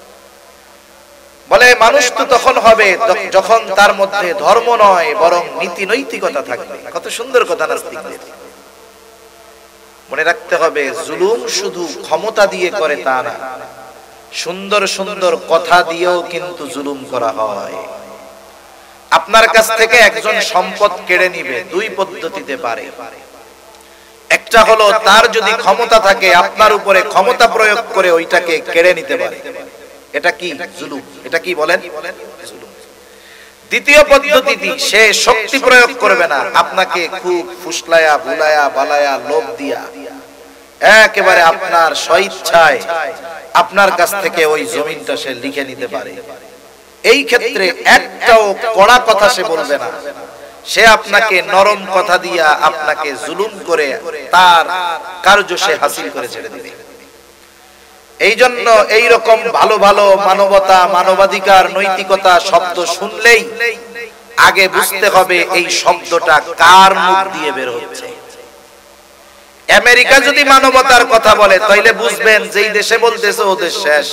বলে মানুষ তো তখন হবে যখন তার মধ্যে ধর্ম নয় বরং নীতি নৈতিকতা থাকবে। কত সুন্দর কথা নাস্তিকদের। মনে রাখতে হবে, জুলুম শুধু ক্ষমতা দিয়ে করে তা না, সুন্দর সুন্দর কথা দিয়েও কিন্তু জুলুম করা হয়। আপনার কাছ থেকে একজন সম্পদ কেড়ে নিবে দুই পদ্ধতিতে পারে। একটা হলো, তার যদি ক্ষমতা থাকে আপনার উপরে ক্ষমতা প্রয়োগ করে ওইটাকে কেড়ে নিতে পারে, এটা কি? জুলুম। এটা কি বলেন? জুলুম। দ্বিতীয় পদ্ধতিটি, সে শক্তি প্রয়োগ করবে না, আপনাকে খুব ফুসলায়া ভুলায়া বালায়া লোভ দিয়া একেবারে আপনার স্বইচ্ছায় আপনার কাছ থেকে ওই জমিনটা সে লিখে নিতে পারে। এই ক্ষেত্রে একটাও কড়া কথা সে বলবে না, সে আপনাকে নরম কথা দিয়া আপনাকে জুলুম করে তার কার্য সে হাসিল করে ছেড়ে দিবে। এই জন্য এইরকম ভালো ভালো মানবতা, মানবাধিকার, নৈতিকতা শব্দ শুনলেই আগে বুঝতে হবে এই শব্দটা কার মুখ দিয়ে বের হচ্ছে। আমেরিকা যদি মানবতার কথা বলে তাহলে বুঝবেন যেই দেশে বলতেছে ও দেশ শেষ।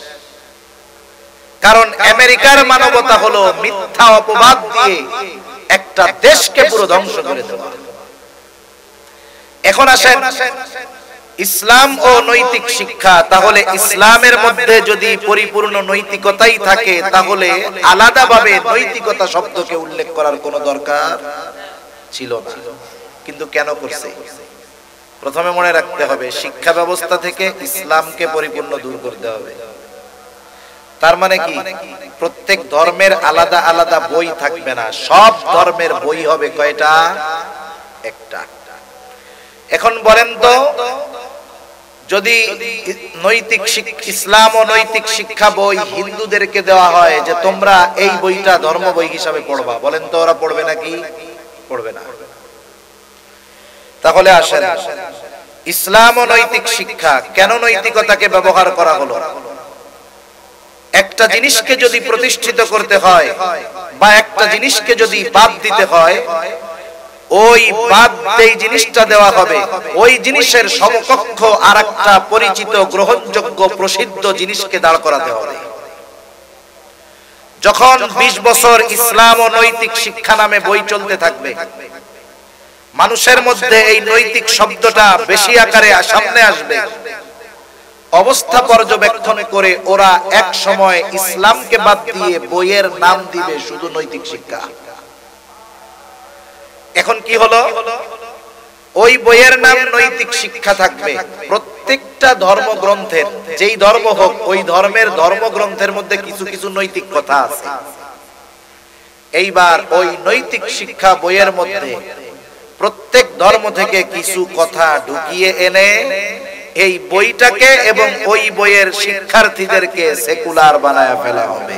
কারণ আমেরিকার মানবতা হলো মিথ্যা অপবাদ দিয়ে একটা দেশকে পুরো ধ্বংস করে দেওয়া। এখন আসেন, ইসলাম ও নৈতিক শিক্ষা, তাহলে ইসলামের মধ্যে যদি পরিপূর্ণ নৈতিকতাই থাকে তাহলে আলাদাভাবে নৈতিকতা শব্দকে উল্লেখ করার কোনো দরকার ছিল না। কিন্তু কেন করছে? প্রথমে মনে রাখতে হবে, শিক্ষা ব্যবস্থা থেকে ইসলামকে পরিপূর্ণ দূর করতে হবে। তার মানে কি? প্রত্যেক ধর্মের আলাদা আলাদা বই থাকবে না, সব ধর্মের বই হবে কয়টা? একটা। এখন বলেন তো, যদি নৈতিক ইসলাম ও নৈতিক শিক্ষা বই হিন্দুদেরকে দেওয়া হয় যে তোমরা এই বইটা ধর্ম বই হিসাবে পড়বা, বলেন তো ওরা পড়বে নাকি? পড়বে না। তাহলে আসেন, ইসলাম ও নৈতিক শিক্ষা কেন নৈতিকতাকে ব্যবহার করা হলো? একটা জিনিসকে যদি প্রতিষ্ঠিত করতে হয় বা একটা জিনিসকে যদি বাদ দিতে হয়, ওই বাদ যেই জিনিসটা দেওয়া হবে ওই জিনিসের সমকক্ষ আরেকটা পরিচিত গ্রহণযোগ্য প্রসিদ্ধ জিনিসকে দাঁড় করাতে হবে। যখন 20 বছর ইসলাম ও নৈতিক শিক্ষা নামে বই চলতে থাকবে, মানুষের মধ্যে এই নৈতিক শব্দটা বেশি আকারে সামনে আসবে, অবস্থা পর্যবেক্ষণ করে ওরা এক সময় ইসলামকে বাদ দিয়ে বইয়ের নাম দিবে শুধু নৈতিক শিক্ষা। এখন কি হলো, ওই বইয়ের নাম নৈতিক শিক্ষা থাকবে। প্রত্যেকটা ধর্মগ্রন্থের, যেই ধর্ম হোক, ওই ধর্মের ধর্মগ্রন্থের মধ্যে কিছু কিছু নৈতিক কথা আছে। এইবার ওই নৈতিক শিক্ষা বইয়ের মধ্যে প্রত্যেক ধর্ম থেকে কিছু কথা ঢুকিয়ে এনে এই বইটাকে এবং ওই বইয়ের শিক্ষার্থীদেরকে সেকুলার বানায় ফেলা হবে।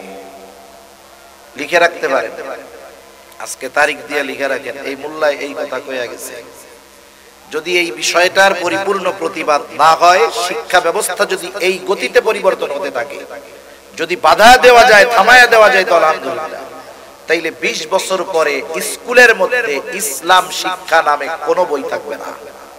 লিখে রাখতে পারেন, আজকে তারিখ দিয়ে লিখে রাখেন, এই মোল্লায় এই কথা কইয়া গেছে। যদি এই বিষয়টার পরিপূর্ণ প্রতিবাদ না হয়, শিক্ষা ব্যবস্থা যদি এই গতিতে পরিবর্তন হতে থাকে, যদি বাধা দেওয়া যায়, থামায়া দেওয়া যায়, তো আলহামদুলিল্লাহ। তাইলে 20 বছর পরে স্কুলের মধ্যে ইসলাম শিক্ষা নামে কোনো বই থাকবে না,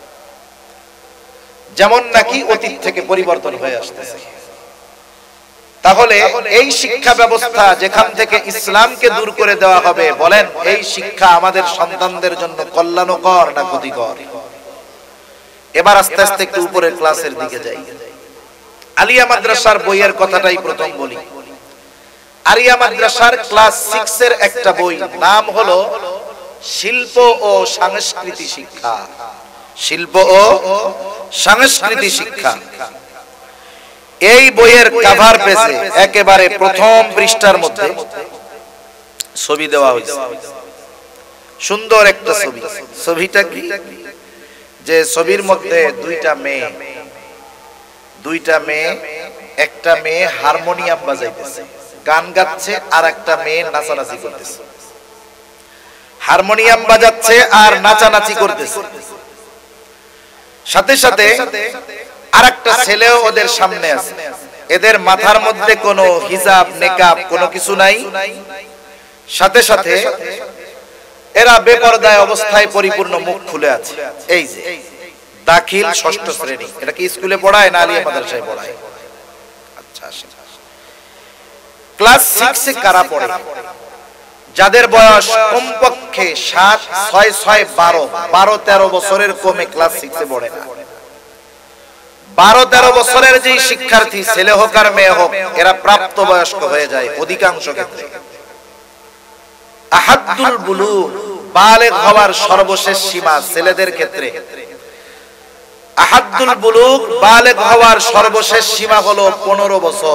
যেমন নাকি অতীত থেকে পরিবর্তন হয়ে আসতেছে। তাহলে এই শিক্ষা ব্যবস্থা যেখান থেকে ইসলামকে দূর করে দেওয়া হবে, বলেন এই শিক্ষা আমাদের সন্তানদের জন্য কল্যাণকর না ক্ষতিকর? এবার আস্তে আস্তে একটু উপরের ক্লাসের দিকে যাই। আলিয়া মাদ্রাসার বইয়ের কথাটাই প্রথম বলি। আলিয়া মাদ্রাসার ক্লাস 6 এর একটা বই, নাম হলো শিল্প ও সংস্কৃতি শিক্ষা। শিল্প ও সংস্কৃতি শিক্ষা। এই বইয়ের কভার পেজে একেবারে প্রথম পৃষ্ঠার মধ্যে ছবি দেওয়া হয়েছে, সুন্দর একটা ছবি। ছবিটা কি, যে ছবির মধ্যে দুইটা মেয়ে, একটা মেয়ে হারমোনিয়াম বাজাইতেছে, গান গাচ্ছে, আর একটা মেয়ে নাচানাচি করতেছে। হারমোনিয়াম বাজাচ্ছে আর নাচানাচি করতেছে, সাথে সাথে আরেকটা ছেলেও ওদের সামনে আছে। এদের মাথার মধ্যে কোনো হিজাব নেকাব কোনো কিছু নাই, সাথে সাথে এরা বেপরদায় অবস্থায় পরিপূর্ণ মুখ খুলে আছে। এই যে দাখিল 6ষ্ঠ শ্রেণী, এটা কি স্কুলে পড়ায় না আলিয়া মাদ্রাসায় পড়ায়? আচ্ছা, ক্লাস 6 এ কারা পড়ে? যাদের বয়স কমপক্ষে 7, 6, 6, 12 বছরের কমে ক্লাস 6 এ পড়ে না। 12-13 বছরের যে শিক্ষার্থী, ছেলে হোক আর মেয়ে হোক, এরা প্রাপ্ত বয়স্ক হয়ে যায় অধিকাংশ ক্ষেত্রে। আহাদুল বুলুগ, বালেগ হওয়ার সর্বশেষ সীমা ছেলেদের ক্ষেত্রে, আহাদুল বুলুগ বালেগ হওয়ার সর্বশেষ সীমা হলো 15 বছর।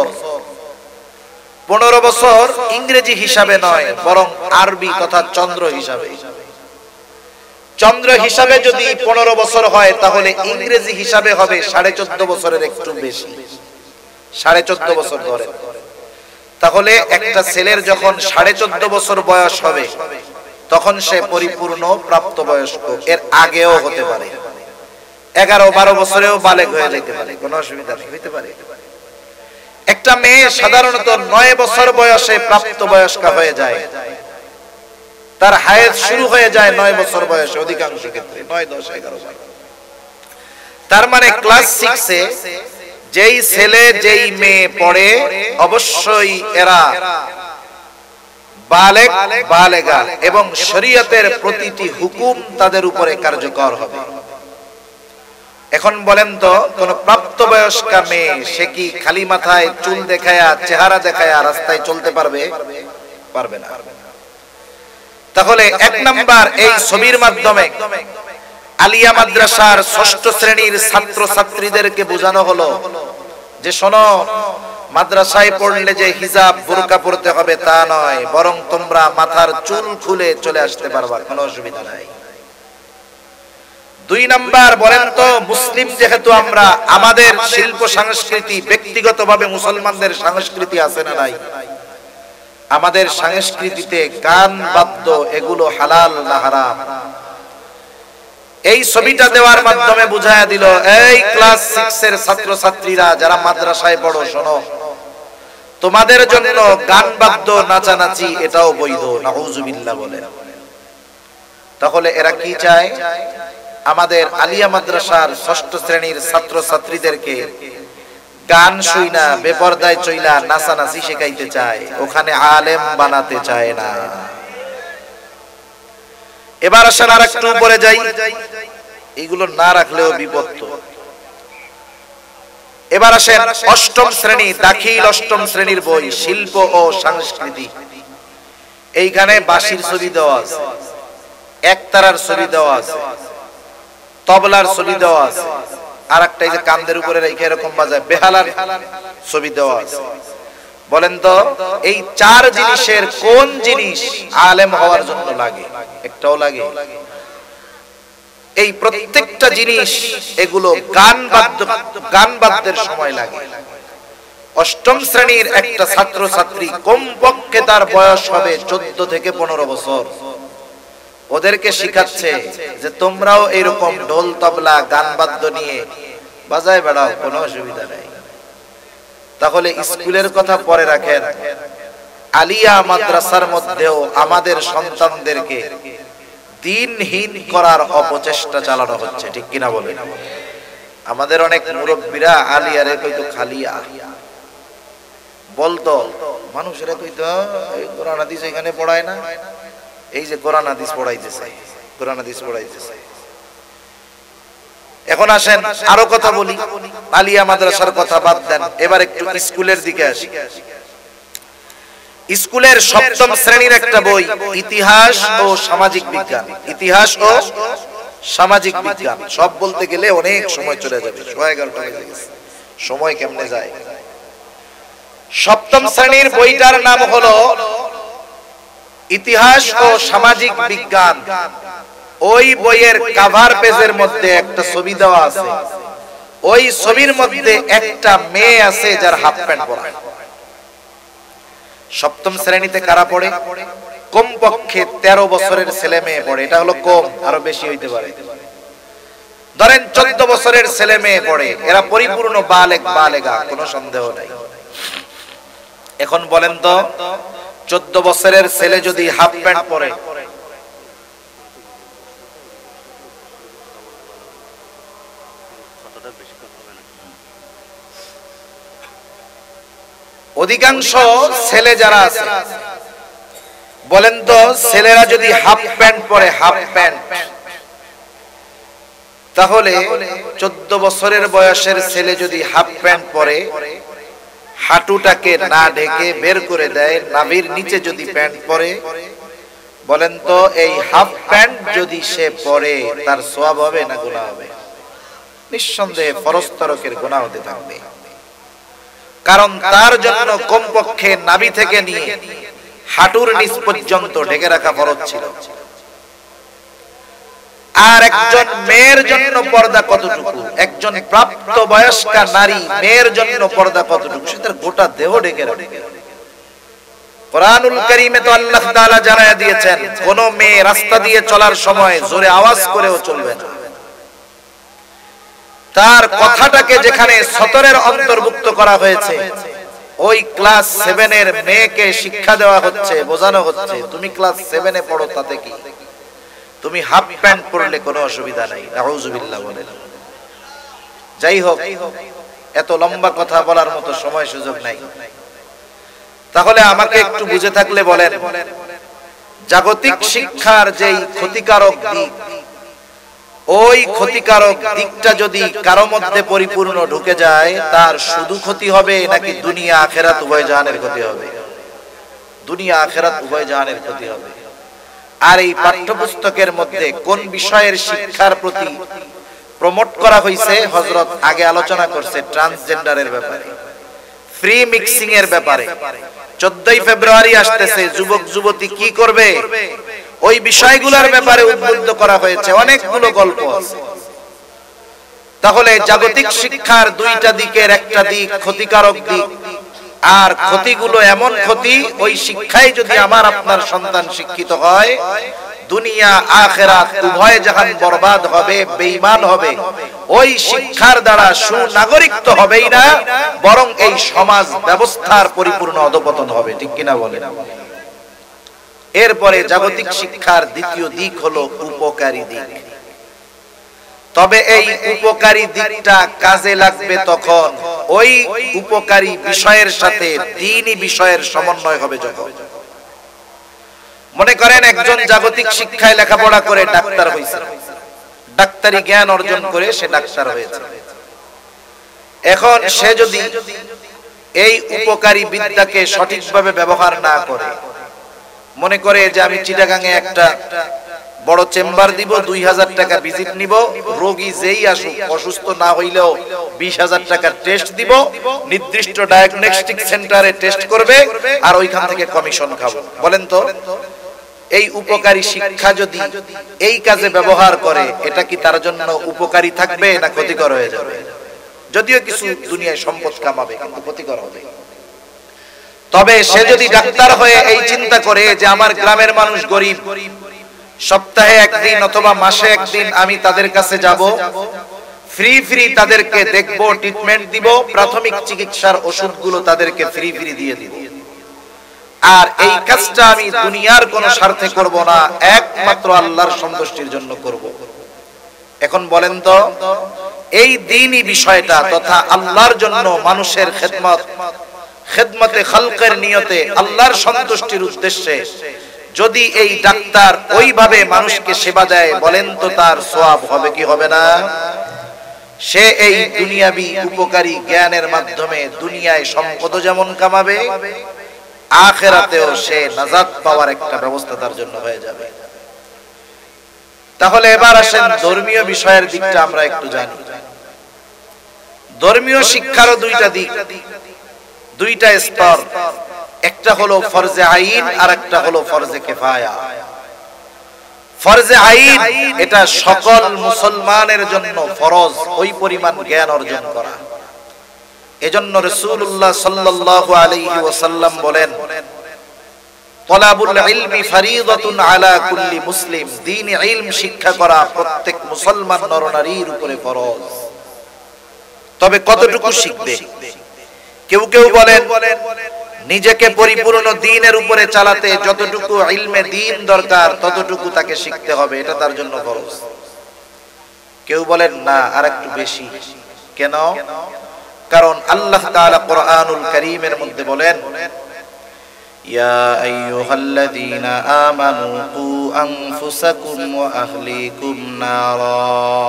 15 বছর ইংরেজি হিসাবে নয়, বরং আরবি তথা চন্দ্র হিসাবে। চন্দ্র হিসাবে যদি 15 বছর হয়, তাহলে ইংরেজি হিসাবে হবে 14.5 বছরের একটু বেশি, 14.5 বছর ধরে। তাহলে একটা ছেলের যখন 14.5 বছর বয়স হবে, তখন সে পরিপূর্ণ প্রাপ্তবয়স্ক। এর আগেও হতে পারে, 11-12 বছরেও বালেগ হয়ে যেতে পারে, কোনো অসুবিধা নেই, হতে পারে। একটা মেয়ে সাধারণত 9 বছর বয়সে প্রাপ্তবয়স্কা হয়ে যায়, তার হায়েজ শুরু হয়ে যায় 9 বছর বয়সে, অধিকাংশ ক্ষেত্রে 9, 10, 11। তার মানে ক্লাস 6 এ যেই ছেলে যেই মেয়ে পড়ে, অবশ্যই এরা বালেগ, বালেগা, এবং শরীয়তের প্রতিটি হুকুম তাদের উপরে কার্যকর হবে। এখন বলেন তো, কোন প্রাপ্তবয়স্কা মেয়ে সে কি খালি মাথায় চুল দেখায়া, চেহারা দেখায়া রাস্তায় চলতে পারবে? পারবে না। তাহলে 1 নাম্বার, এই ছবির মাধ্যমে আলিয়া মাদ্রাসার 6ষ্ঠ শ্রেণীর ছাত্র ছাত্রীদেরকে বোঝানো হলো যে শোনো, মাদ্রাসায় পড়লে যে হিজাব বুরকা পরতে হবে তা নয়, বরং তোমরা মাথার চুল খুলে চলে আসতে পারবা, কোনো অসুবিধা নাই। 2 নাম্বার, বলেন তো, মুসলিম যেহেতু আমরা, আমাদের শিল্প সংস্কৃতি, ব্যক্তিগতভাবে মুসলমানদের সংস্কৃতি আছে না নাই? আমাদের সংস্কৃতিতে গান বাদ্য এগুলো হালাল না হারাম? এই ছবিটা দেওয়ার মাধ্যমে বুঝায়া দিল, এই ক্লাস 6 এর ছাত্র ছাত্রীরা যারা মাদ্রাসায় পড়ো, শোনো, তোমাদের জন্য গান বাদ্য নাচানাচি এটাও বৈধ। নাউজুবিল্লাহ বলেন। তাহলে এরা কি চায়? আমাদের আলিয়া মাদ্রাসার ৬ষ্ঠ শ্রেণীর ছাত্র ছাত্রীদেরকে গান শুইনা বেপরদায় চইলা নাচানাচি শেখাইতে চায়, ওখানে আলেম বানাতে চায় না। এবার আসেন আর একটু উপরে যাই, এইগুলো না রাখলেও বিপদ। এবার আসেন ৮ম শ্রেণী, দাখিল ৮ম শ্রেণীর বই, শিল্প ও সংস্কৃতি। এইখানে বাঁশির ছবি দেওয়া আছে, একতারার ছবি দেওয়া আছে, তবলার ছবি দেওয়া আছে, আর একটা এই যে কান্দের উপরে রেখে এরকম বাজায় বেহালার ছবি দেওয়া আছে। বলেন তো এই 4 জিনিসের কোন জিনিস আলেম হওয়ার জন্য লাগে? একটাও লাগে? এই প্রত্যেকটা জিনিস এগুলো গান বাদ্যের সময় লাগে। ৮ম শ্রেণীর একটা ছাত্র ছাত্রী কমপক্ষে তার বয়স হবে 14 থেকে 15 বছর। ওদেরকে শিখাচ্ছে যে তোমরাও এরকম ঢোল তবলা গান বাদ্য নিয়ে বাজায় বেড়াও, কোনো অসুবিধা নেই। তাহলে স্কুলের কথা পরে রাখেন, আলিয়া মাদ্রাসার মধ্যেও আমাদের সন্তানদেরকে দ্বীনহীন করার অপচেষ্টা চালানো হচ্ছে, ঠিক কিনা বলেন? আমাদের অনেক মুরব্বীরা আলিয়ারে কইতো খালিয়া বলতো, মানুষেরা কইতো এই কোরআন হাদিস এখানে পড়ায় না, এই যে কোরআন হাদিস পড়াইতেছে, কোরআন হাদিস পড়াইতেছে। এখন আসেন আরো কথা বলি, আলিয়া মাদ্রাসার কথা বাদ দেন, এবার একটু স্কুলের দিকে আসি। স্কুলের 7ম শ্রেণীর একটা বই, ইতিহাস ও সামাজিক বিজ্ঞান। ইতিহাস ও সামাজিক বিজ্ঞান, সব বলতে গেলে অনেক সময় চলে যাবে, 11:30 বেজে গেছে, সময় কেমনে যায়। 7ম শ্রেণীর বইটার নাম হলো ইতিহাস ও সামাজিক বিজ্ঞান। ওই বইয়ের কভার পেজের মধ্যে একটা ছবি দেওয়া আছে, ওই ছবির মধ্যে একটা মেয়ে আছে যার হাফ প্যান্ট পরা। 7ম শ্রেণীতে কারা পড়ে? কমপক্ষে 13 বছরের ছেলে মেয়ে পড়ে। এটা হলো কম, আরো বেশি হইতে পারে। ধরেন 14 বছরের ছেলে মেয়ে পড়ে, এরা পরিপূর্ণ বালেগ বালেগা, কোনো সন্দেহ নাই। এখন বলেন তো 14 বছরের ছেলে যদি হাফ প্যান্ট পরে, অধিকাংশ ছেলে যারা আছে বলেন তো ছেলেরা যদি হাফ প্যান্ট পরে, হাফ প্যান্ট, তাহলে 14 বছরের বয়সের ছেলে যদি হাফ প্যান্ট পরে, হাঁটুটাকে না ঢেকে বের করে দেয়, নাভির নিচে যদি প্যান্ট পরে, বলেন তো এই হাফ প্যান্ট যদি সে পরে তার সওয়াব হবে না গুনাহ হবে? নিঃসন্দেহে ফরজ তরকের গুনাহ হতে থাকবে, কারণ তার জন্য কমপক্ষে নাভি থেকে নিয়ে হাঁটুর নিচ পর্যন্ত ঢেকে রাখা ফরজ ছিল। আর একজন মেয়ের জন্য পর্দা কতটুকু? একজন প্রাপ্ত বয়স্কা নারী মেয়ের জন্য পর্দা কতটুকু? সে তার গোটা দেহ ঢেকে রাখে। কোরআনুল কারীমে তো আল্লাহ তাআলা জানায়া দিয়েছেন, কোন মেয়ে রাস্তা দিয়ে চলার সময় জোরে আওয়াজ করেও চলবে না। তার কথাটাকে যেখানে সতরের অন্তর্ভুক্ত করা হয়েছে, ওই ক্লাস 7 এর মেয়েকে শিক্ষা দেওয়া হচ্ছে, বোঝানো হচ্ছে তুমি ক্লাস 7 এ পড়ো, তাতে কি? তুমি হাফ প্যান্ট পরলে কোনো অসুবিধা নাই। আউযুবিল্লাহ বলেন। যাই হোক, এত লম্বা কথা বলার মতো সময় সুযোগ নাই। তাহলে আমাকে একটু বুঝে থাকলে বলেন, জাগতিক শিক্ষার যেই ক্ষতিকারক দিক, ওই ক্ষতিকারক দিকটা যদি কারো মধ্যে পরিপূর্ণ ঢুকে যায়, তার শুধু ক্ষতি হবে নাকি দুনিয়া আখিরাত উভয় জাহানের ক্ষতি হবে? দুনিয়া আখিরাত উভয় জাহানের ক্ষতি হবে। আর এই পাঠ্যপুস্তকের মধ্যে কোন বিষয়ের শিক্ষার প্রতি প্রমোট করা হয়েছে? হযরত আগে আলোচনা করছে ট্রান্সজেন্ডারের ব্যাপারে, ফ্রি মিক্সিং এর ব্যাপারে। 14ই ফেব্রুয়ারি আসতেছে, যুবক যুবতী কি করবে, ওই বিষয়গুলোর ব্যাপারে উদ্বুদ্ধ করা হয়েছে, অনেকগুলো গল্প আছে। তাহলে জাগতিক শিক্ষার দুইটা দিকের একটা দিক ক্ষতিকারক দিক, আর ক্ষতিগুলো এমন ক্ষতি, ওই শিক্ষায় যদি আমার আপনার সন্তান শিক্ষিত হয়, দুনিয়া আখিরাত উভয় জাহান বরবাদ হবে, বেঈমান হবে। ওই শিক্ষার দ্বারা সুনাগরিক তো হবেই না, বরং এই সমাজ ব্যবস্থার পরিপূর্ণ অধঃপতন হবে, ঠিক কিনা বলেন? এরপরে জাগতিক শিক্ষার দ্বিতীয় দিক হলো উপকারী দিক। তবে এই উপকারী দিকটা কাজে লাগবে তখন ওই উপকারী বিষয়ের সাথে দ্বীনি বিষয়ের সমন্বয় হবে যখন। মনে করেন একজন জাগতিক শিক্ষায় লেখাপড়া করে ডাক্তার হয়েছে, ডাক্তারি জ্ঞান অর্জন করে সে ডাক্তার হয়েছে। এখন সে যদি এই উপকারী বিদ্যাকে সঠিকভাবে ব্যবহার না করে, মনে করে যে আমি চিটাগাঙে একটা বড় চেম্বার দিব, 2000 টাকা ভিজিট নিব, রোগী যেই আসুক অসুস্থ না হইলেও 20,000 টাকার টেস্ট দিব, নির্দিষ্ট ডায়াগনস্টিক সেন্টারে টেস্ট করবে আর ওইখান থেকে কমিশন খাবো। বলেন তো এই উপকারী শিক্ষা যদি এই কাজে ব্যবহার করে এটা কি তার জন্য উপকারী থাকবে না ক্ষতিকর হয়ে যাবে? যদিও কিছু দুনিয়ায় সম্পদ কামাবে কিন্তু ক্ষতিকর হবে। তবে সে যদি ডাক্তার হয়ে এই চিন্তা করে যে আমার গ্রামের মানুষ গরিব, সপ্তাহে একদিন অথবা মাসে একদিন আমি তাদের কাছে যাব, ফ্রি তাদেরকে দেখব, ট্রিটমেন্ট দিব, প্রাথমিক চিকিৎসার ওষুধগুলো তাদেরকে ফ্রি দিয়ে দিব, আর এই কাজটা আমি দুনিয়ার কোনো স্বার্থে করব না, একমাত্র আল্লাহর সন্তুষ্টির জন্য করব। এখন বলেন তো এই দ্বীনি বিষয়টা তথা আল্লাহর জন্য মানুষের খেদমতে খালকের নিয়তে আল্লাহর সন্তুষ্টির উদ্দেশ্যে যদি এই ডাক্তার ওইভাবে মানুষকে সেবা দেয়, বলেন তো তার সওয়াব হবে কি হবে না? সে এই দুনিয়াবি উপকারী জ্ঞানের মাধ্যমে দুনিয়ায় সম্পদ যেমন কামাবে, আখিরাতেও সে নাজাত পাওয়ার একটা ব্যবস্থা তার জন্য হয়ে যাবে। তাহলে এবার আসেন ধর্মীয় বিষয়ের দিকটা আমরা একটু জানি। ধর্মীয় শিক্ষারও দুইটা দিক, দুইটা স্তর, একটা হলো ফরজে আইন আর একটা হলো ফরজে কিফায়া। ফরজে আইন এটা সকল মুসলমানের জন্য ফরজ ওই পরিমাণ জ্ঞান অর্জন করা। এজন্য রাসূলুল্লাহ সাল্লাল্লাহু আলাইহি ওয়াসাল্লাম বলেন, তলাবুল ইলমি ফরিদাতুন আলা কুল্লি মুসলিম, দ্বীনি ইলম শিক্ষা করা প্রত্যেক মুসলমান নরনারীর উপরে ফরজ। তবে কতটুকু শিখবে? কেউ বলেন নিজেকে পরিপূর্ণ দ্বীনের উপরে চালাতে যতটুকু ইলমে দ্বীন দরকার ততটুকু তাকে শিখতে হবে, এটা তার জন্য ফরজ। কেউ বলেন না আর একটু বেশি। কেন? কারণ আল্লাহ তাআলা কোরআনুল কারীমের মধ্যে বলেন, ইয়া আইয়ুহাল্লাযীনা আমানু কু আনফুসাকুম ওয়া আহলিকুম নারা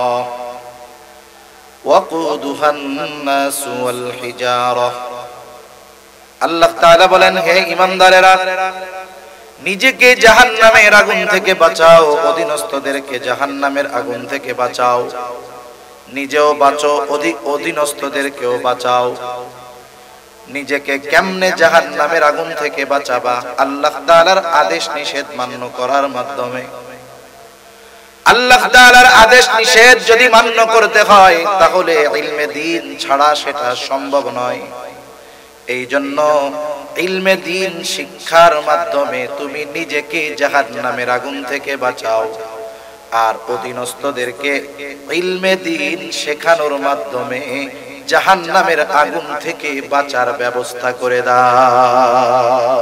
ওয়াকুদুহান নাসু ওয়াল হিজারা। আল্লাহ তাআলা বলেন, হে ঈমানদারেরা, নিজেকে জাহান্নামের আগুন থেকে বাঁচাও, অধীনস্থদেরকে জাহান্নামের আগুন থেকে বাঁচাও, নিজেও বাঁচো, অধীনস্থদেরকেও বাঁচাও। নিজেকে কেমনে জাহান্নামের আগুন থেকে বাঁচাবা? আল্লাহ তাআলার আদেশ নিষেধ মান্য করার মাধ্যমে। আল্লাহ তাআলার আদেশ নিষেধ যদি মান্য করতে হয় তাহলে ইলমে দ্বীন ছাড়া সেটা সম্ভব নয়। এই জন্য ইলমে দ্বীন শিক্ষার মাধ্যমে তুমি নিজেকে জাহান্নামের আগুন থেকে বাঁচাও, আর অধীনস্থদেরকে ইলমে দ্বীন শেখানোর মাধ্যমে জাহান্নামের আগুন থেকে বাঁচার ব্যবস্থা করে দাও।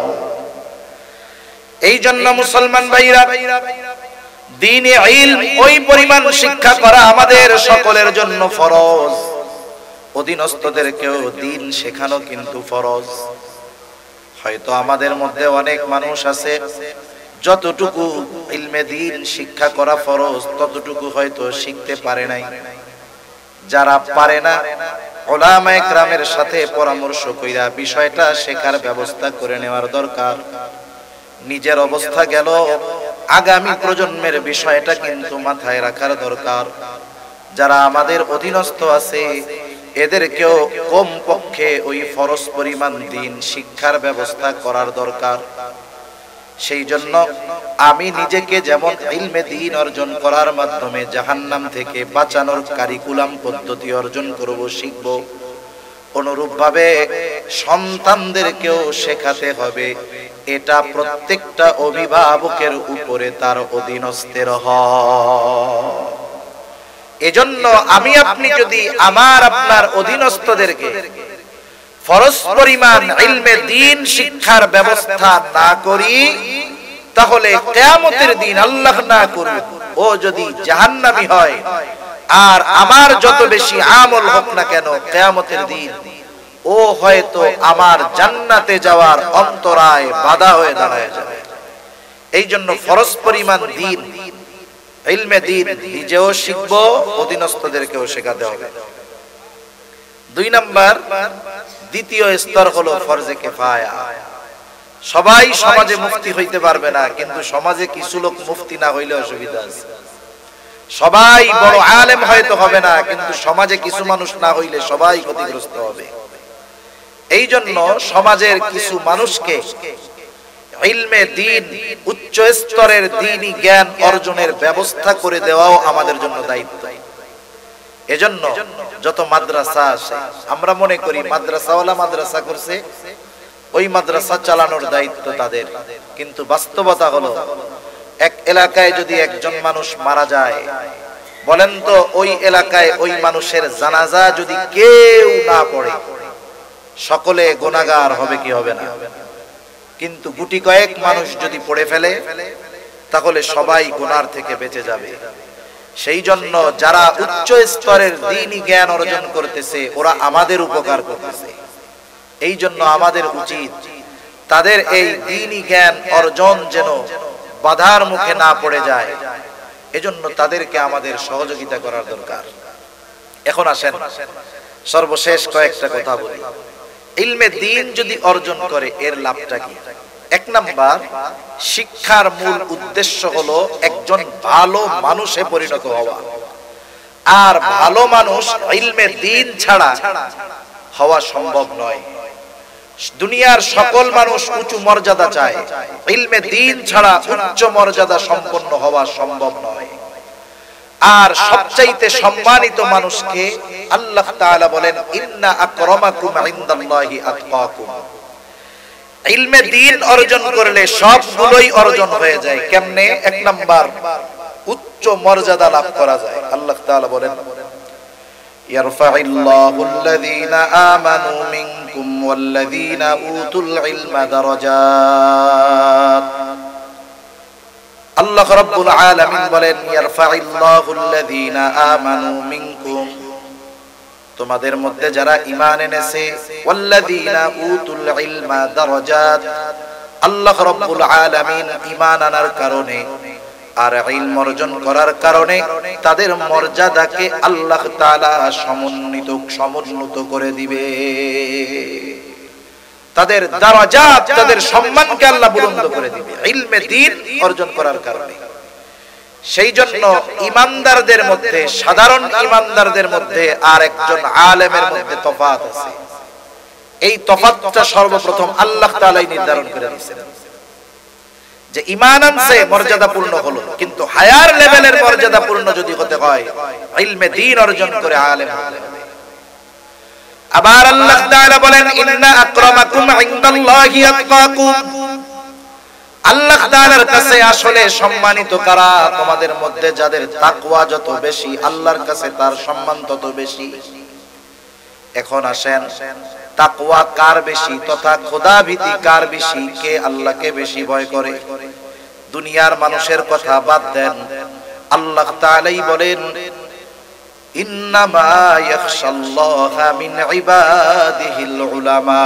এই জন্য মুসলমান ভাইরা, দ্বীনে ইলম ওই পরিমাণ শিক্ষা করা আমাদের সকলের জন্য ফরজ। অধীনস্থদেরকেও দ্বীন শেখানো কিন্তু ফরজ। হয়তো আমাদের মধ্যে অনেক মানুষ আছে যতটুকু ইলমে দ্বীন শিক্ষা করা ফরজ ততটুকু হয়তো শিখতে পারে নাই। যারা পারে না, উলামায়ে কেরামের সাথে পরামর্শ কইরা বিষয়টা শেখার ব্যবস্থা করে নেওয়ার দরকার। নিজের অবস্থা গেল, আগামী প্রজন্মের বিষয়টা কিন্তু মাথায় রাখার দরকার। যারা আমাদের অধীনস্থ আছে এদেরকেও কমপক্ষে ওই ফরজ পরিমাণ দ্বীন শিক্ষার ব্যবস্থা করার দরকার। সেই জন্য আমি নিজেকে যেমন ইলমে দ্বীন অর্জন করার মাধ্যমে জাহান্নাম থেকে বাঁচানোর কারিকুলাম পদ্ধতি অর্জন করব, শিখব, অনুরূপভাবে সন্তানদেরকেও শেখাতে হবে। এটা প্রত্যেকটা অভিভাবকের উপরে তার অধীনস্থের হয়। এজন্য আমি আপনি যদি আমার আপনার অধীনস্থদেরকে ফরজ পরিমাণ ইলমে দ্বীন শিক্ষার ব্যবস্থা না করি তাহলে কিয়ামতের দিন আল্লাহ না করুক ও যদি জাহান্নামী হয়, আর আমার যত বেশি আমল হোক না কেন, কিয়ামতের দিন ও হয়তো আমার জান্নাতে যাওয়ার অন্তরায় বাধা হয়ে দাঁড়ায় যাবে। এই জন্য ফরজ পরিমাণ দ্বীন, ইলমে দ্বীন নিজেও শিখবো, অধীনস্থদেরকেও শেখাতে হবে। 2 নাম্বার, দ্বিতীয় স্তর হলো ফরজে কিফায়া। সবাই সমাজে মুফতি হইতে পারবে না, কিন্তু সমাজে কিছু লোক মুফতি না হইলে অসুবিধা আছে। সবাই বড় আলেম হয়তো হবে না, কিন্তু সমাজে কিছু মানুষ না হইলে সবাই ক্ষতিগ্রস্ত হবে। এই জন্য সমাজের কিছু মানুষকে ইলমে দ্বীন, উচ্চ স্তরের দ্বীনি জ্ঞান অর্জনের ব্যবস্থা করে দেওয়াও আমাদের জন্য দায়িত্ব। এজন্য যত মাদ্রাসা আছে, আমরা মনে করি মাদ্রাসাওয়ালা মাদ্রাসা করছে, ওই মাদ্রাসা চালানোর দায়িত্ব তাদের, কিন্তু বাস্তবতা হলো এক এলাকায় যদি একজন মানুষ মারা যায়, বলেন তো ওই এলাকায় ওই মানুষের জানাজা যদি কেউ না পড়ে, সকলে গুনাহগার হবে কি হবে না? কিন্তু গুটি কয়েক মানুষ যদি পড়ে ফেলে, তাহলে সবাই গুনার থেকে বেঁচে যাবে। সেই জন্য যারা উচ্চ স্তরের দ্বীনি জ্ঞান অর্জন করতেছে, ওরা আমাদের উপকার করতেছে। এই জন্য আমাদের উচিত তাদের এই দ্বীনি জ্ঞান অর্জন যেন বাধার মুখে না পড়ে যায়, এজন্য তাদেরকে আমাদের সহযোগিতা করার দরকার। এখন আসেন সর্বশেষ কয়েকটা কথা বলি। ইলমে দ্বীন যদি অর্জন করে এর লাভটা কি? 1 নাম্বার, শিক্ষার মূল উদ্দেশ্য হলো একজন ভালো মানুষে পরিণত হওয়া। আর ভালো মানুষ ইলমে দ্বীন ছাড়া হওয়া সম্ভব নয়। দুনিয়ার সকল মানুষ উঁচু মর্যাদা চায়, ইলমে দ্বীন ছাড়া উচ্চ মর্যাদা সম্পন্ন হওয়া সম্ভব নয়। আর সবচাইতে সম্মানিত মানুষকে আল্লাহ তাআলা বলেন, ইন্না আকরামাকুম ইনদাল্লাহি আতকাকুম। ইলমে দ্বীন অর্জন করলে সবগুলোই অর্জন হয়ে যায়। কেমনে? 1 নাম্বার, উচ্চ মর্যাদা লাভ করা যায়। আল্লাহ তাআলা বলেন, ইয়ারফাইল্লাহু আল্লাযীনা আমানু মিনকুম ওয়াল্লাযীনা উতুল ইলমা দারাজাত। আল্লাহ রাব্বুল আলামিন বলেন, ইয়ারফাইল্লাহু আল্লাযীনা আমানু মিনকুম, তোমাদের মধ্যে যারা ঈমান এনেছে, ওয়াল্লাযীনা উতুল ইলমা দারাজাত, আল্লাহ রাব্বুল আলামিন ঈমান আনার কারণে আর ইলম অর্জন করার কারণে তাদের মর্যাদাকে আল্লাহ তাআলা সমুন্নত করে দিবে। তাদের দারাজাত, তাদের সম্মানকে আল্লাহ বুলন্দ করে দিবে ইলমে দ্বীন অর্জন করার কারণে। সেই জন্য ইমানদারদের মধ্যে, সাধারণ ইমানদারদের মধ্যে আর একজন আলেমের মধ্যে তফাৎ আছে। এই তফাৎটা সর্বপ্রথম আল্লাহ তাআলাই নির্ধারণ করে দিয়েছেন যে ঈমান আনছে মর্যাদাপূর্ণ হলো, কিন্তু হায়ার লেভেলের মর্যাদাপূর্ণ যদি হতে হয় ইলমে দ্বীন অর্জন করে আলেম হতে হবে। আবার আল্লাহ তাআলা বলেন, ইন্না আকরামাকুম ইনদাল্লাহি আতকাকুম। আল্লাহ তাআলার কাছে আসলে সম্মানিত কারা? তোমাদের মধ্যে যাদের তাকওয়া যত বেশি, আল্লাহর কাছে তার সম্মান তত বেশি। এখন আসেন, তাকওয়া কার বেশি তথা খোদাভীতি কার বেশি? কে আল্লাহকে বেশি ভয় করে? দুনিয়ার মানুষের কথা বাদ দেন, আল্লাহ তাআলাই বলেন, ইন্নামা ইয়াখশাল্লাহা মিন ইবাদিহিল উলামা।